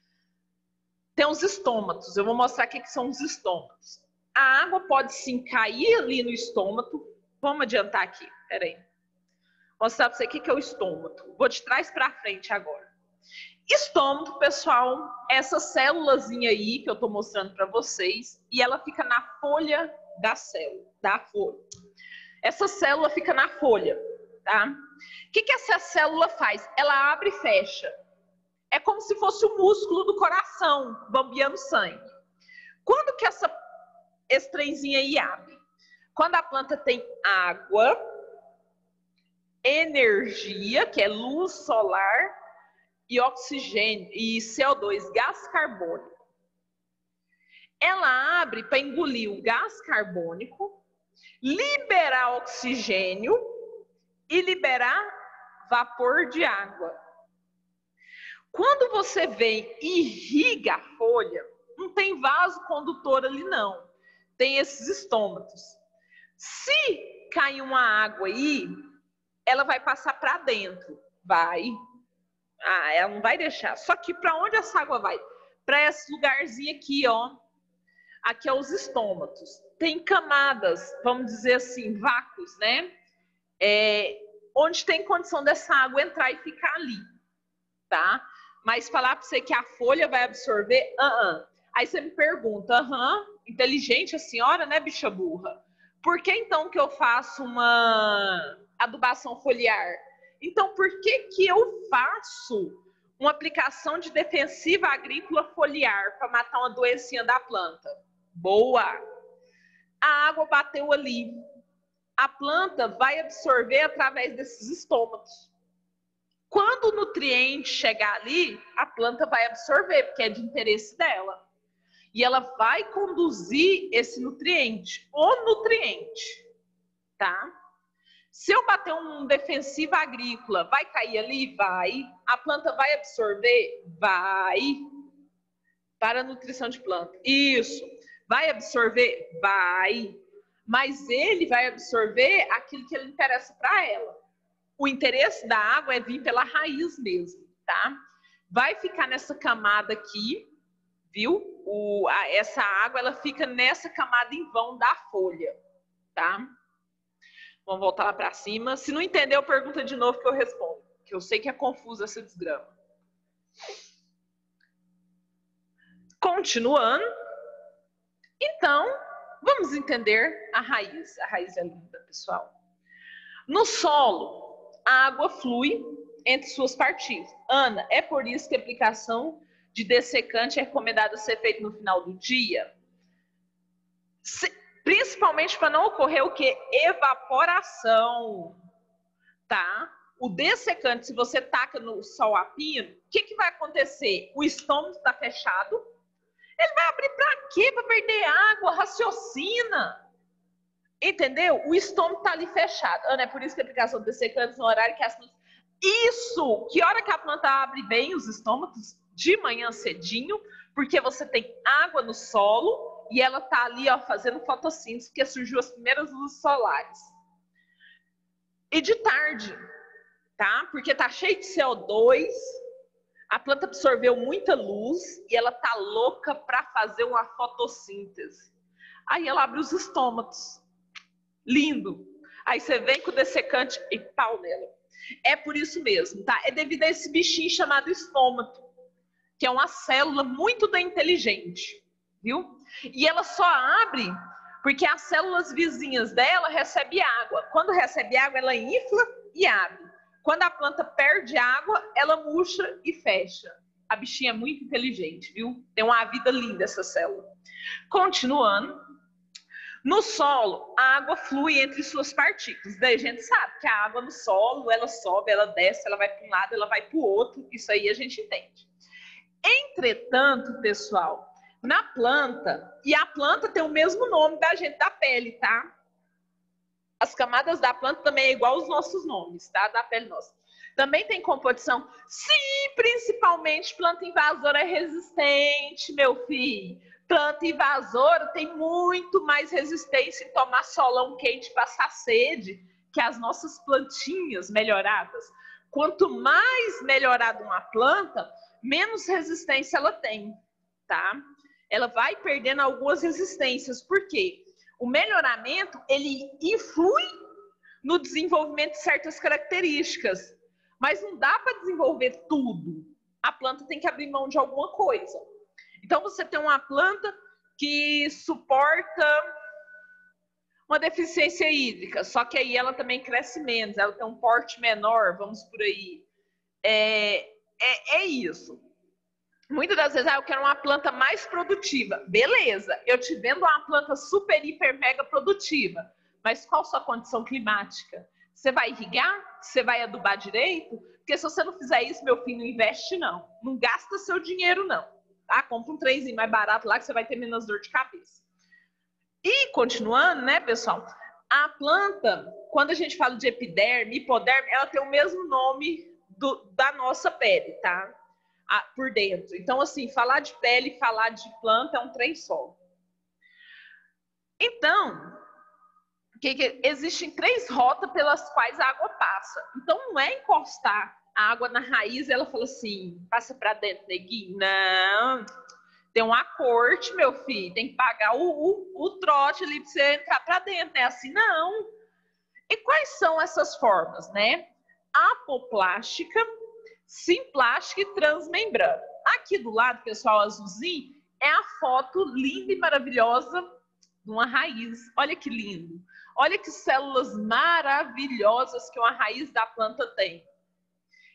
Tem os estômatos. Eu vou mostrar o que são os estômatos. A água pode sim cair ali no estômago. Vamos adiantar aqui, peraí. Mostrar para você o que é o estômago. Vou de trás para frente agora. Estômago, pessoal, essa célulazinha aí que eu estou mostrando para vocês, e ela fica na folha da célula, da folha. Essa célula fica na folha, tá? O que que essa célula faz? Ela abre e fecha. É como se fosse o músculo do coração, bombeando sangue. Quando que essa, esse trenzinho aí abre? Quando a planta tem água, energia, que é luz solar, e oxigênio, e C O dois, gás carbônico. Ela abre para engolir o gás carbônico, liberar oxigênio e liberar vapor de água. Quando você vem e irriga a folha, não tem vaso condutor ali não, tem esses estômatos. Se cair uma água aí, ela vai passar para dentro, vai. Ah, ela não vai deixar. Só que para onde essa água vai? Para esse lugarzinho aqui, ó. Aqui é os estômatos. Tem camadas, vamos dizer assim, vácuos, né? É, onde tem condição dessa água entrar e ficar ali, tá? Mas falar para você que a folha vai absorver, uh-uh. Aí você me pergunta, aham, uh-huh, inteligente a senhora, né, bicha burra? Por que então que eu faço uma adubação foliar? Então, por que que eu faço uma aplicação de defensiva agrícola foliar para matar uma doencinha da planta? Boa! A água bateu ali. A planta vai absorver através desses estômatos. Quando o nutriente chegar ali, a planta vai absorver, porque é de interesse dela. E ela vai conduzir esse nutriente, o nutriente, tá? Se eu bater um defensivo agrícola, vai cair ali? Vai. A planta vai absorver? Vai. Para a nutrição de planta. Isso. Vai absorver? Vai. Mas ele vai absorver aquilo que ele interessa para ela. O interesse da água é vir pela raiz mesmo, tá? Vai ficar nessa camada aqui, viu? O, a, essa água, ela fica nessa camada em vão da folha, tá? Vamos voltar lá para cima. Se não entendeu, pergunta de novo que eu respondo. Que eu sei que é confuso essa desgrama. Continuando. Então, vamos entender a raiz. A raiz é linda, pessoal. No solo, a água flui entre suas partículas. Ana, é por isso que a aplicação de dessecante é recomendada ser feita no final do dia? Se... Principalmente para não ocorrer o que? Evaporação, tá? O dessecante, se você taca no sol a pino, o que, que vai acontecer? O estômago está fechado. Ele vai abrir para quê? Para perder água, raciocina. Entendeu? O estômago está ali fechado. Ana, é por isso que a aplicação do dessecante no horário que as plantas... Isso! Que hora que a planta abre bem os estômagos? De manhã cedinho, porque você tem água no solo... E ela tá ali, ó, fazendo fotossíntese, porque surgiu as primeiras luzes solares. E de tarde, tá? Porque tá cheio de C O dois, a planta absorveu muita luz e ela tá louca para fazer uma fotossíntese. Aí ela abre os estômagos. Lindo. Aí você vem com o dessecante e pau nela. É por isso mesmo, tá? É devido a esse bichinho chamado estômago, que é uma célula muito da inteligente. Viu? E ela só abre porque as células vizinhas dela recebem água. Quando recebe água, ela infla e abre. Quando a planta perde água, ela murcha e fecha. A bichinha é muito inteligente, viu? Tem uma vida linda essa célula. Continuando. No solo, a água flui entre suas partículas. Daí a gente sabe que a água no solo, ela sobe, ela desce, ela vai para um lado, ela vai para o outro. Isso aí a gente entende. Entretanto, pessoal, na planta, e a planta tem o mesmo nome da gente da pele, tá? As camadas da planta também é igual aos nossos nomes, tá? Da pele nossa. Também tem composição. Sim, principalmente planta invasora é resistente, meu filho. Planta invasora tem muito mais resistência em tomar solão quente e passar sede que as nossas plantinhas melhoradas. Quanto mais melhorada uma planta, menos resistência ela tem, tá? Ela vai perdendo algumas resistências. Por quê? O melhoramento, ele influi no desenvolvimento de certas características. Mas não dá para desenvolver tudo. A planta tem que abrir mão de alguma coisa. Então, você tem uma planta que suporta uma deficiência hídrica, só que aí ela também cresce menos, ela tem um porte menor, vamos por aí. É, é, é isso. Muitas das vezes, ah, eu quero uma planta mais produtiva. Beleza, eu te vendo uma planta super, hiper, mega produtiva. Mas qual a sua condição climática? Você vai irrigar? Você vai adubar direito? Porque se você não fizer isso, meu filho, não investe não. Não gasta seu dinheiro não. Tá? Compra um trenzinho mais barato lá que você vai ter menos dor de cabeça. E continuando, né, pessoal? A planta, quando a gente fala de epiderme, hipoderme, ela tem o mesmo nome do, da nossa pele, tá? Ah, por dentro. Então, assim, falar de pele e falar de planta é um trem só. Então, que, que, existem três rotas pelas quais a água passa. Então, não é encostar a água na raiz e ela fala assim, passa para dentro, neguinho. Não, tem um acorte, meu filho, tem que pagar o, o, o trote ali para você entrar para dentro, não é assim não. E quais são essas formas, né? Apoplástica, simplástica e transmembrana. Aqui do lado, pessoal, azulzinho, é a foto linda e maravilhosa de uma raiz. Olha que lindo. Olha que células maravilhosas que uma raiz da planta tem.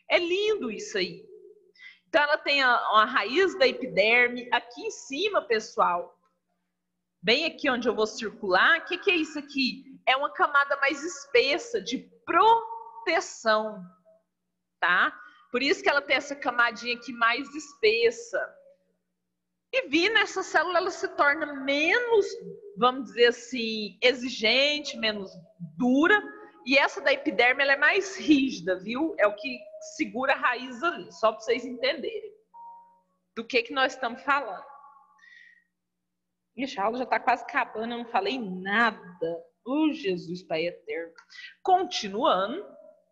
É lindo isso aí. Então, ela tem a, a raiz da epiderme. Aqui em cima, pessoal, bem aqui onde eu vou circular, o que, que é isso aqui? É uma camada mais espessa de proteção, tá? Por isso que ela tem essa camadinha aqui mais espessa. E vi nessa célula, ela se torna menos, vamos dizer assim, exigente, menos dura. E essa da epiderme, ela é mais rígida, viu? É o que segura a raiz ali, só para vocês entenderem do que, que nós estamos falando. Ixi, a aula já está quase acabando, eu não falei nada. Oh, Jesus, Pai eterno. Continuando.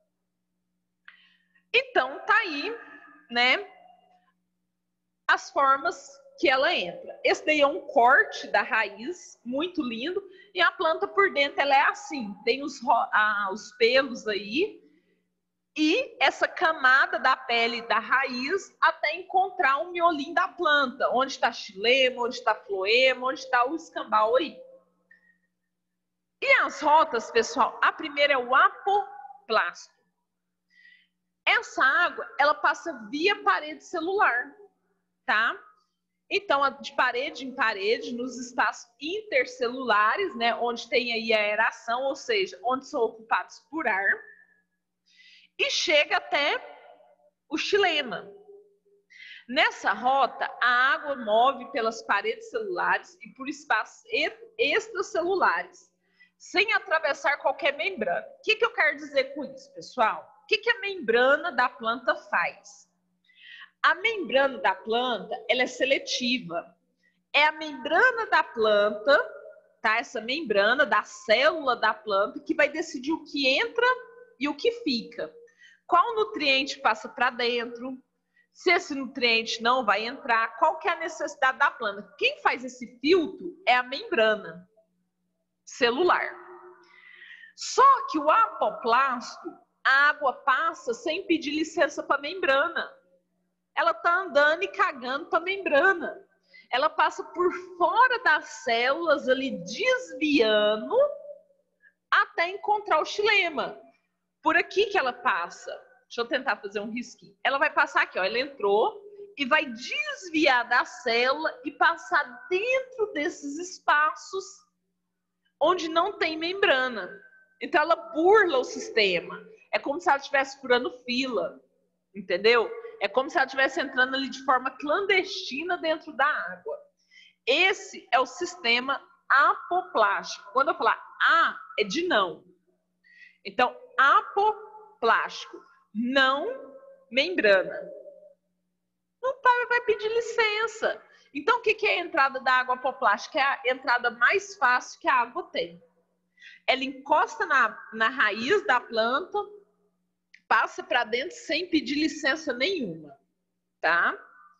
Então, tá aí, né, as formas que ela entra. Esse daí é um corte da raiz, muito lindo. E a planta por dentro, ela é assim. Tem os, ah, os pelos aí. E essa camada da pele da raiz até encontrar o miolinho da planta. Onde está xilema, onde está floema, onde está o escambau aí. E as rotas, pessoal, a primeira é o apoplasto. Essa água, ela passa via parede celular, tá? Então, de parede em parede, nos espaços intercelulares, né, onde tem aí a aeração, ou seja, onde são ocupados por ar, e chega até o xilema. Nessa rota, a água move pelas paredes celulares e por espaços extracelulares, sem atravessar qualquer membrana. O que, que eu quero dizer com isso, pessoal? O que, que a membrana da planta faz? A membrana da planta, ela é seletiva. É a membrana da planta, tá? Essa membrana da célula da planta que vai decidir o que entra e o que fica. Qual nutriente passa para dentro? Se esse nutriente não vai entrar, qual que é a necessidade da planta? Quem faz esse filtro é a membrana celular. Só que o apoplasto, a água passa sem pedir licença para a membrana. Ela está andando e cagando para a membrana. Ela passa por fora das células ali, desviando, até encontrar o xilema. Por aqui que ela passa. Deixa eu tentar fazer um risquinho. Ela vai passar aqui, ó. Ela entrou e vai desviar da célula e passar dentro desses espaços onde não tem membrana. Então, ela burla o sistema. É como se ela estivesse furando fila, entendeu? É como se ela estivesse entrando ali de forma clandestina dentro da água. Esse é o sistema apoplástico. Quando eu falar A, é de não. Então, apoplástico, não membrana. Não vai pedir licença. Então, o que é a entrada da água apoplástica? É a entrada mais fácil que a água tem. Ela encosta na, na raiz da planta, passa para dentro sem pedir licença nenhuma, tá?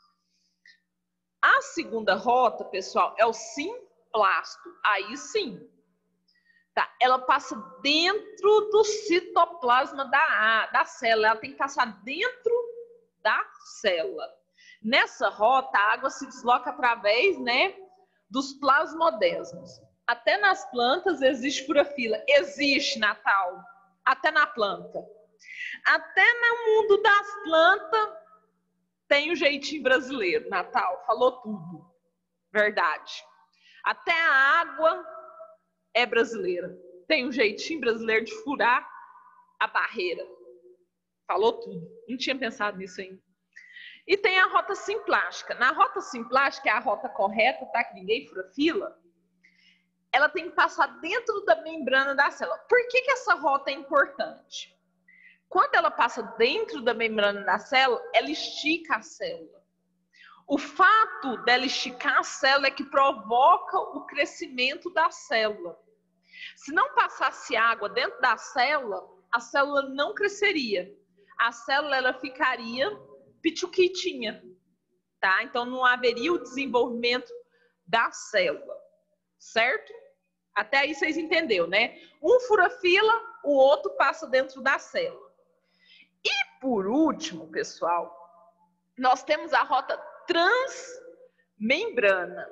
A segunda rota, pessoal, é o simplasto. Aí sim, tá? Ela passa dentro do citoplasma da, da célula. Ela tem que passar dentro da célula. Nessa rota, a água se desloca através, né, dos plasmodesmos. Até nas plantas existe furafila. Existe, Natal. Até na planta. Até no mundo das plantas tem o jeitinho brasileiro, Natal. Falou tudo. Verdade. Até a água é brasileira. Tem um jeitinho brasileiro de furar a barreira. Falou tudo. Não tinha pensado nisso ainda. E tem a rota simplástica. Na rota simplástica, é a rota correta, tá? Que ninguém fura fila. Ela tem que passar dentro da membrana da célula. Por que que essa rota é importante? Quando ela passa dentro da membrana da célula, ela estica a célula. O fato dela esticar a célula é que provoca o crescimento da célula. Se não passasse água dentro da célula, a célula não cresceria. A célula ela ficaria pituquitinha, tá? Então não haveria o desenvolvimento da célula, certo? Até aí vocês entenderam, né? Um fura fila, o outro passa dentro da célula. E por último, pessoal, nós temos a rota transmembrana.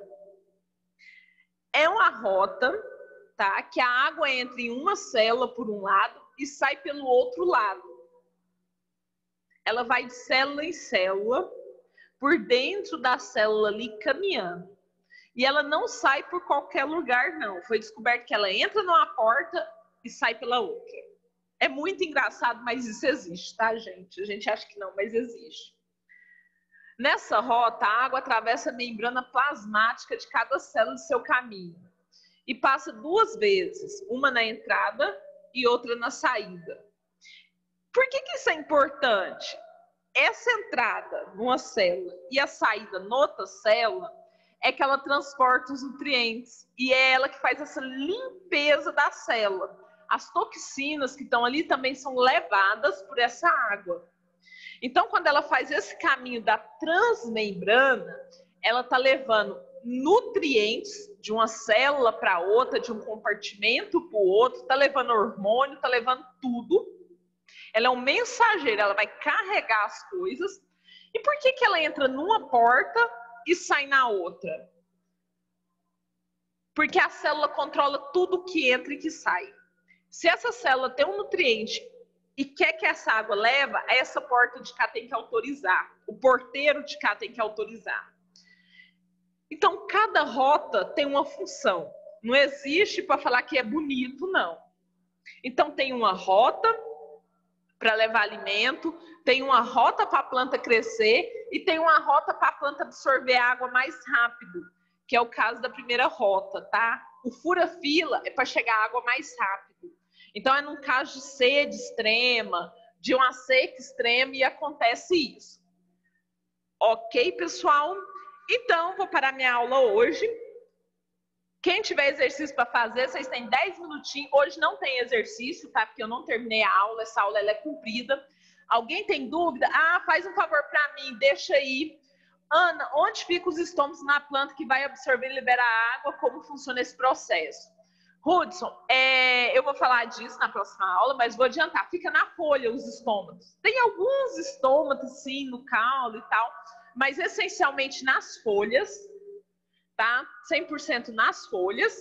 É uma rota, tá? Que a água entra em uma célula por um lado e sai pelo outro lado. ela vai de célula em célula, por dentro da célula ali, caminhando. E ela não sai por qualquer lugar, não. Foi descoberto que ela entra numa porta e sai pela outra. É muito engraçado, mas isso existe, tá, gente? A gente acha que não, mas existe. Nessa rota, a água atravessa a membrana plasmática de cada célula de seu caminho e passa duas vezes, uma na entrada e outra na saída. Por que que isso é importante? Essa entrada numa célula e a saída noutra célula é que ela transporta os nutrientes e é ela que faz essa limpeza da célula. As toxinas que estão ali também são levadas por essa água. Então, quando ela faz esse caminho da transmembrana, ela está levando nutrientes de uma célula para outra, de um compartimento para o outro, está levando hormônio, está levando tudo. Ela é um mensageiro, ela vai carregar as coisas. E por que que ela entra numa porta e sai na outra? Porque a célula controla tudo que entra e que sai. Se essa célula tem um nutriente e quer que essa água leva, essa porta de cá tem que autorizar. O porteiro de cá tem que autorizar. Então, cada rota tem uma função. Não existe para falar que é bonito, não. Então, tem uma rota para levar alimento, tem uma rota para a planta crescer e tem uma rota para a planta absorver água mais rápido, que é o caso da primeira rota, tá? O fura-fila é para chegar água mais rápido. Então, é num caso de sede extrema, de uma seca extrema e acontece isso. Ok, pessoal? Então, vou parar minha aula hoje. Quem tiver exercício para fazer, vocês têm dez minutinhos. Hoje não tem exercício, tá? Porque eu não terminei a aula, essa aula ela é comprida. Alguém tem dúvida? Ah, faz um favor para mim, deixa aí. Ana, onde ficam os estômagos na planta que vai absorver e liberar água? Como funciona esse processo? Hudson, é, eu vou falar disso na próxima aula, mas vou adiantar. Fica na folha os estômatos. Tem alguns estômatos, sim, no caule e tal, mas essencialmente nas folhas, tá? cem por cento nas folhas.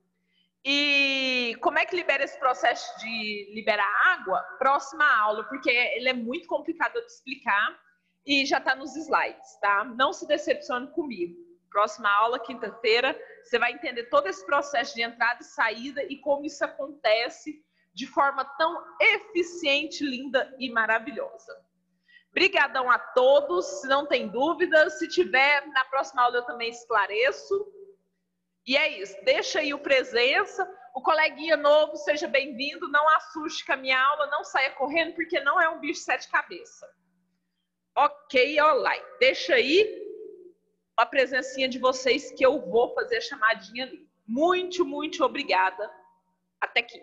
E como é que libera esse processo de liberar água? Próxima aula, porque ele é muito complicado de explicar e já está nos slides, tá? Não se decepcione comigo. Próxima aula, quinta-feira, você vai entender todo esse processo de entrada e saída e como isso acontece de forma tão eficiente, linda e maravilhosa. Brigadão a todos, se não tem dúvidas, se tiver, na próxima aula eu também esclareço. E é isso, deixa aí o presença, o coleguinha novo, seja bem-vindo, não assuste com a minha aula, não saia correndo, porque não é um bicho de sete cabeças. Ok, olá, deixa aí a presencinha de vocês que eu vou fazer a chamadinha ali. Muito, muito obrigada. Até quinta.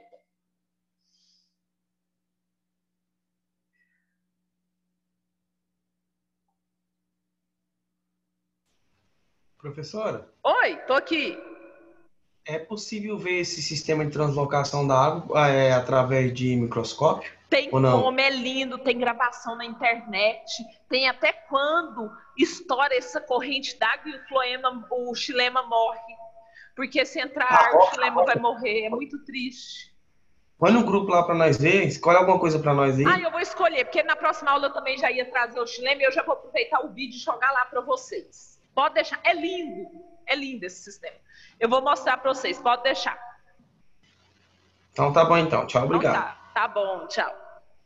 Professora? Oi, tô aqui. É possível ver esse sistema de translocação da água é, através de microscópio? Tem ou não? como, é lindo, tem gravação na internet, tem até quando estoura essa corrente d'água e o, floema, o xilema morre. Porque se entrar Ah, ar, o xilema vai morrer. É muito triste. Põe no grupo lá para nós ver, escolhe alguma coisa para nós aí. Ah, eu vou escolher, porque na próxima aula eu também já ia trazer o xilema e eu já vou aproveitar o vídeo e jogar lá para vocês. Pode deixar, é lindo, é lindo esse sistema. Eu vou mostrar para vocês, pode deixar. Então tá bom então, tchau, obrigado. Então tá, tá bom, tchau.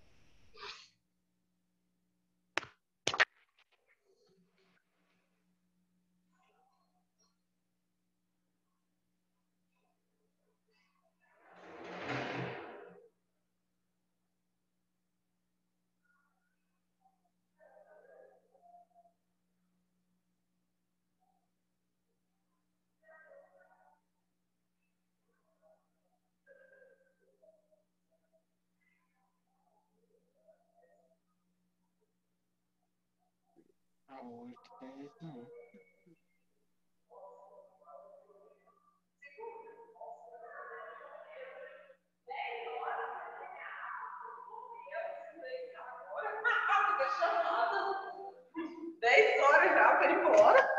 dez horas já, para ir embora.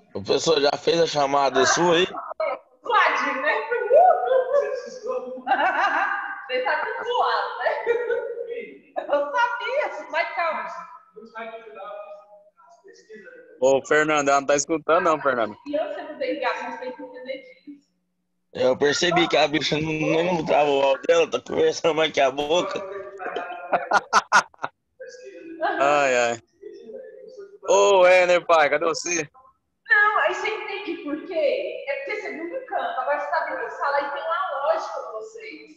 O professor já fez a chamada sua aí? Suadinho, né? Você tá tudo suado, né? Eu sabia, mas calma. Ô, Fernando, ela não tá escutando, não, Fernando. E eu sempre tenho ligação, você tem que entender disso. Eu percebi que a bicha não, não trava o áudio dela, tá conversando mais que a boca. Ai, ai. Ô, Ener, pai, cadê você? Não, aí você entende por quê? É porque você viu no canto, agora você tá vendo em sala e tem uma lógica pra vocês.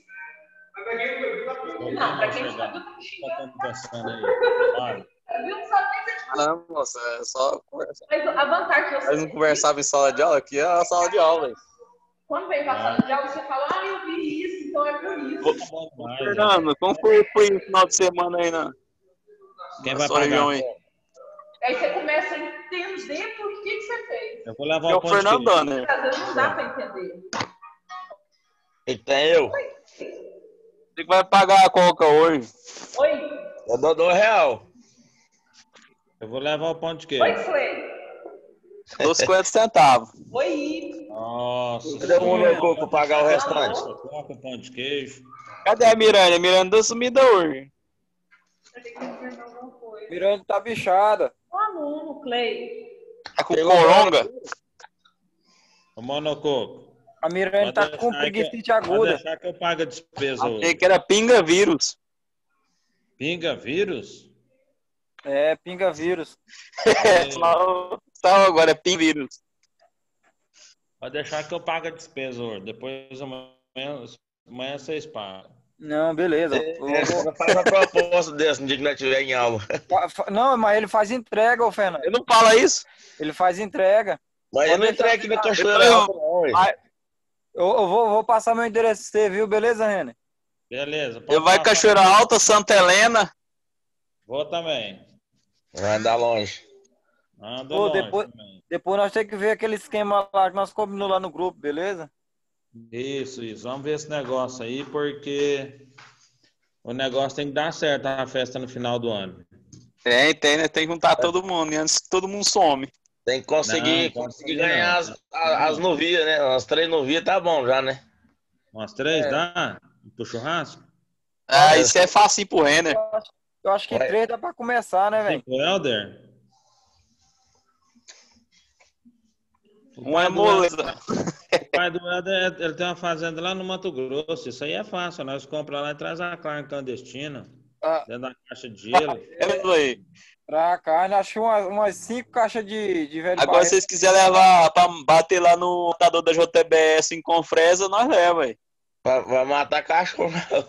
Não, pra quem não sabe, eu tô me xingando. Viu? Não sabe nem se Não, moça, é só conversar. Mas a vantagem que você Mas não conversava em sala de aula? Aqui é a sala de aula, hein? Quando vem pra sala de aula, você fala, ah, eu vi isso, então é por isso. Ô, Fernando, como foi, foi o final de semana aí, né? Quem vai Só reunião pagar? aí. Aí você começa a entender por que, que você fez. Eu vou levar É o o pão de Fernando, queijo. né? Às vezes não dá pra entender. Eita, eu. Você que vai pagar a coca hoje. Oi? Eu dou dois real. Eu vou levar o pão de Oi, queijo. Slay. Dou cinquenta centavos. Oi. Nossa. Cadê o Monococo pra pagar o restante? Coloca o pão de queijo. Cadê a Miranda? A Miranda deu sumida hoje. Miranda tá bichada. O aluno, Clay. Tá com coronga? Ô, Monococo. A Miranda Pode tá com deixar que- preguiça Pode aguda. deixar que eu pago a despesa Achei hoje. que era pinga vírus. Pinga vírus? É, pinga vírus. É, só só agora é pinga vírus. Pode deixar que eu pago a despesa hoje. Depois amanhã, amanhã vocês pagam. Não, beleza. Eu vou- Faz uma proposta dessa no dia que nós estiver em aula. fa- fa- Não, mas ele faz entrega, ô Fernando. Ele não fala isso? Ele faz entrega. Mas eu não entrei aqui na cachoeira Eu- alta, não, ué. Vai- Eu, eu vou, vou passar meu endereço pra você, viu? Beleza, René? Beleza. pode Ele vai passar. Cachoeira Alta, Santa Helena. Vou também. Vai andar longe. Anda Ô, longe depois- também. Depois nós temos que ver aquele esquema lá que nós combinamos lá no grupo, beleza? Isso, isso. Vamos ver esse negócio aí, porque o negócio tem que dar certo a festa no final do ano. Tem, tem, né? Tem que juntar todo mundo, né? Antes que todo mundo some. Tem que conseguir, Não, conseguir não. ganhar as, a- as novias, né? As três novias tá bom já, né? Umas três É. dá? Pro churrasco? Ah, isso é facinho pro Renner. Eu acho, eu acho que Vai. três dá pra começar, né, velho? Tipo Helder? O Um é pai do moleza. Helder- O pai do Helder, ele tem uma fazenda lá no Mato Grosso. Isso aí é fácil. Nós compramos lá e traz a carne clandestina. Ah. Dentro da caixa de gelo. É isso aí. Pra carne, achei umas, umas cinco caixas de, de velho Agora, barreto. se vocês quiserem levar pra bater lá no lutador da J T B S em Confresa, nós leva, aí. Vai, vai matar cachorro.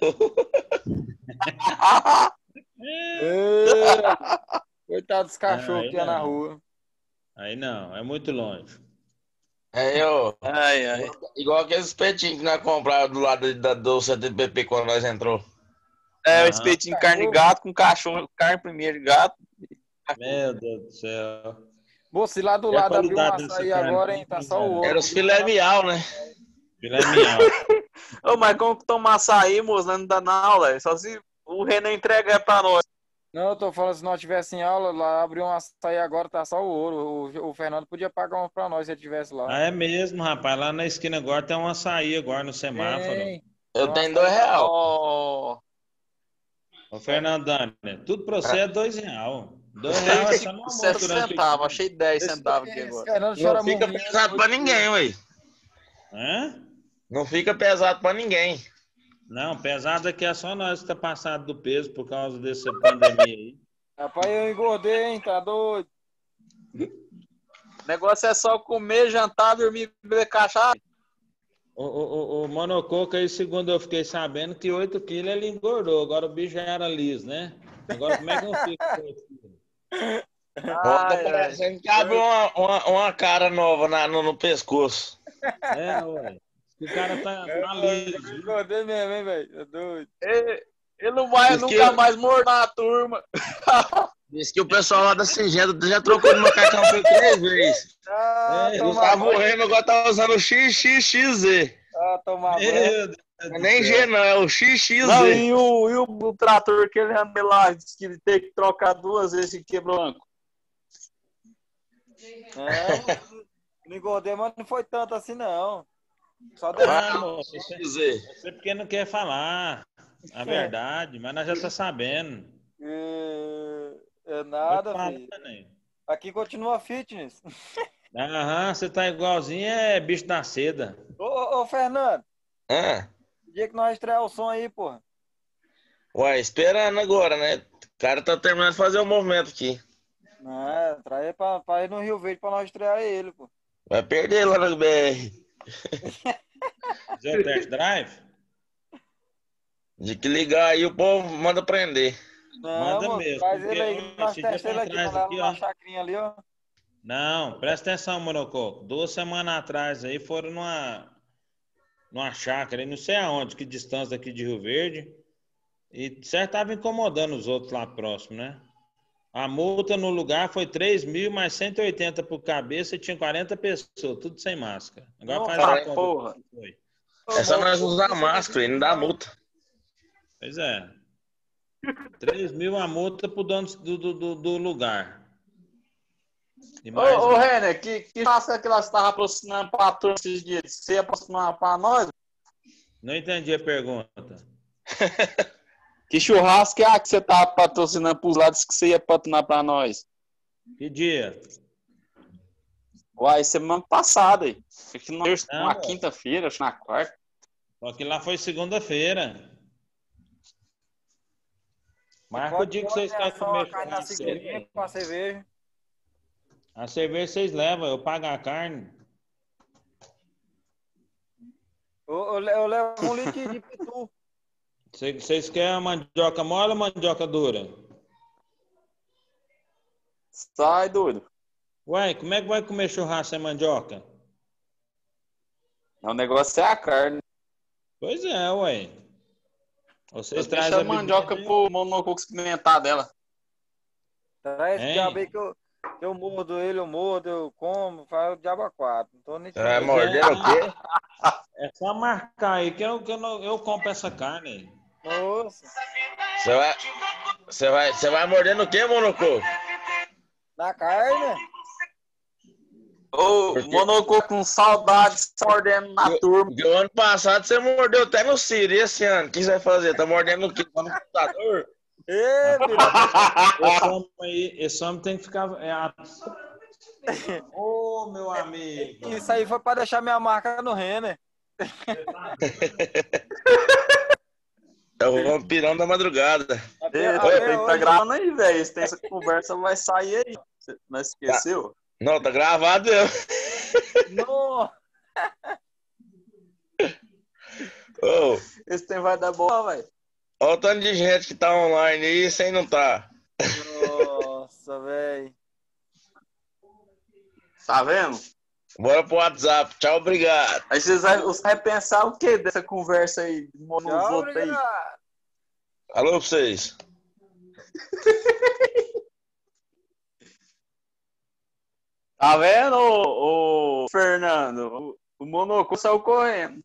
Ê, Coitado dos cachorros Aí que ia na não. rua. Aí não, é muito longe. É, eu. Ai, ai. Igual aqueles espetinhos que nós compramos do lado da, do C T P P quando nós entrou. É, Aham. o espetinho de carne de gato com cachorro, carne primeiro de gato. Meu Deus do céu. Pô, se lá do E a lado abriu um qualidade dessa açaí carne? agora, hein? Tá só o ouro. Era os filé miau, né? Filé mignon. Ô, mas como que tomar açaí, moço? Não dá na aula, é só se o Renan entregar pra nós. Não, eu tô falando, se nós tivesse em aula, lá abriu um açaí agora, tá só o ouro. O, o Fernando podia pagar um pra nós se ele tivesse lá. Ah, é mesmo, rapaz. Lá na esquina agora tem um açaí agora no semáforo. Tem. Eu Nossa, tenho dois real. Ó, Ô, Fernandão, tudo pra você é dois real. Dois real é só no almoço sete durante o centavos, dia. achei dez centavos aqui Esse agora. Fernando chora Não fica muito. pesado pra ninguém, ué. Hã? Não fica pesado pra ninguém. Não, pesado aqui é só nós que tá passado do peso por causa dessa pandemia aí. Rapaz, eu engordei, hein? Tá doido. O negócio é só comer, jantar, dormir, beber cachaça. O, o, o, o Monococo aí, segundo eu fiquei sabendo, que oito quilos ele engordou. Agora o bicho já era liso, né? Agora como é que eu fico com oito quilos? Tá parecendo que abre uma, uma, uma cara nova na, no, no pescoço. É, ué. O cara tá, tá liso. Eu engordei mesmo, hein, velho? Tá doido. Ele, ele não vai Diz que nunca eu- mais morrer na turma. Diz que o pessoal lá da Singenta já trocou de macacão por três vezes. Ah, É, Não toma tá banho. morrendo, agora tá usando o X X X Z. Ah, tomar banho. Meu Deus Não é do nem céu. G, não, é o X X Não, Z. e o, e o, o trator que ele anda lá, disse que ele tem que trocar duas vezes e quebrou o banco. Não, engordei, mas não foi tanto assim, não. Só deu... Ah, moço, você, você porque não quer falar a verdade, mas nós já tá sabendo. É, é Eu nada, te falo, filho. né? Aqui continua fitness. Aham, você tá igualzinho é bicho da seda. Ô, ô, ô, Fernando, Ah, que dia que nós estrear o som aí, porra? uai, esperando agora, né? O cara tá terminando de fazer o movimento aqui. Não, traz pra, pra ir no Rio Verde pra nós estrear ele, pô. Vai perder lá no B R. Fazer o test drive? De que ligar aí, o povo manda prender. Não, Manda moço, mesmo, traz porque ele aí, ó, nós esse dia testamos pra ele aqui, nós trás aqui, levamos na ó. chacrinha ali, ó. Não, presta atenção, Monococo. Duas semanas atrás aí foram numa, numa chácara, aí não sei aonde, que distância aqui de Rio Verde. E certo tava incomodando os outros lá próximo, né? A multa no lugar foi três mil mais cento e oitenta por cabeça e tinha quarenta pessoas, tudo sem máscara. Agora Não, faz a Ai, conta. porra. Foi. É só nós Moço, usar isso aí máscara e não dá multa. Pois é. três mil a multa pro dono do, do, do, do lugar. E Ô, mais ô Renner, que, que raça que nós estávamos patrocinando pra turma esses dias? Você ia patrocinar pra nós? Não entendi a pergunta. Que churrasco é a que você tá patrocinando pros lados que você ia patrocinar pra nós? Que dia? Uai, semana passada aí. Acho que não, Não, uma moço. quinta-feira, acho que na quarta. Só que lá foi segunda-feira. Marca o pode dia que pôr vocês querem só a comer carne na churrasco aí, segundinha velho. com a cerveja. A cerveja vocês levam, eu pago a carne. Eu, eu, le- eu levo um litro de pitu. Vocês vocês querem mandioca mole ou mandioca dura? Sai, doido. Ué, como é que vai comer churrasco sem mandioca? O negócio é a carne. Pois é, ué. Vocês Eu trazem deixo a a mandioca bebida. pro monococo experimentar dela. Traz esse diabo aí Hein? que eu, que eu mordo ele, eu mordo, eu como, faz o diabo a quatro. Não tô nem Você vai Pois entendendo. é, morder o quê? é só marcar aí que eu, que eu, não- eu compro essa carne. Nossa, Você vai, você vai, você vai morder no quê, Monococo? na carne? Ô, Porque- monococo com saudade, se mordendo na Porque turma. porque o ano passado você mordeu até no Ciro. E esse ano? O que você vai fazer? Tá mordendo no quê? Tá no computador? Ê, filho, Esse homem aí, esse homem tem que ficar. É a... Ô, meu amigo. isso aí foi pra deixar minha marca no Renner. É o vampirão da madrugada. Até, Eita, até ele tá hoje. gravando aí, velho. Se tem essa conversa, vai sair aí. Você não esqueceu? Não, tá gravado eu. Não. Ô, Esse tem vai dar boa, velho. olha o tanto de gente que tá online aí sem não tá. Nossa, velho. Tá vendo? Bora pro WhatsApp. Tchau, obrigado. Aí vocês vai, você vai pensar o que dessa conversa aí? Nos Tchau, outros aí? obrigado. Alô pra vocês. Tá vendo, ô, ô, Fernando? O, o monoco saiu correndo.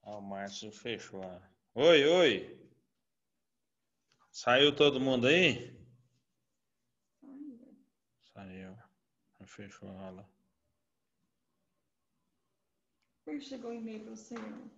Ah, o Márcio fechou. Oi, oi. Saiu todo mundo aí? Saiu. Fechou a aula. Chegou um e-mail para você.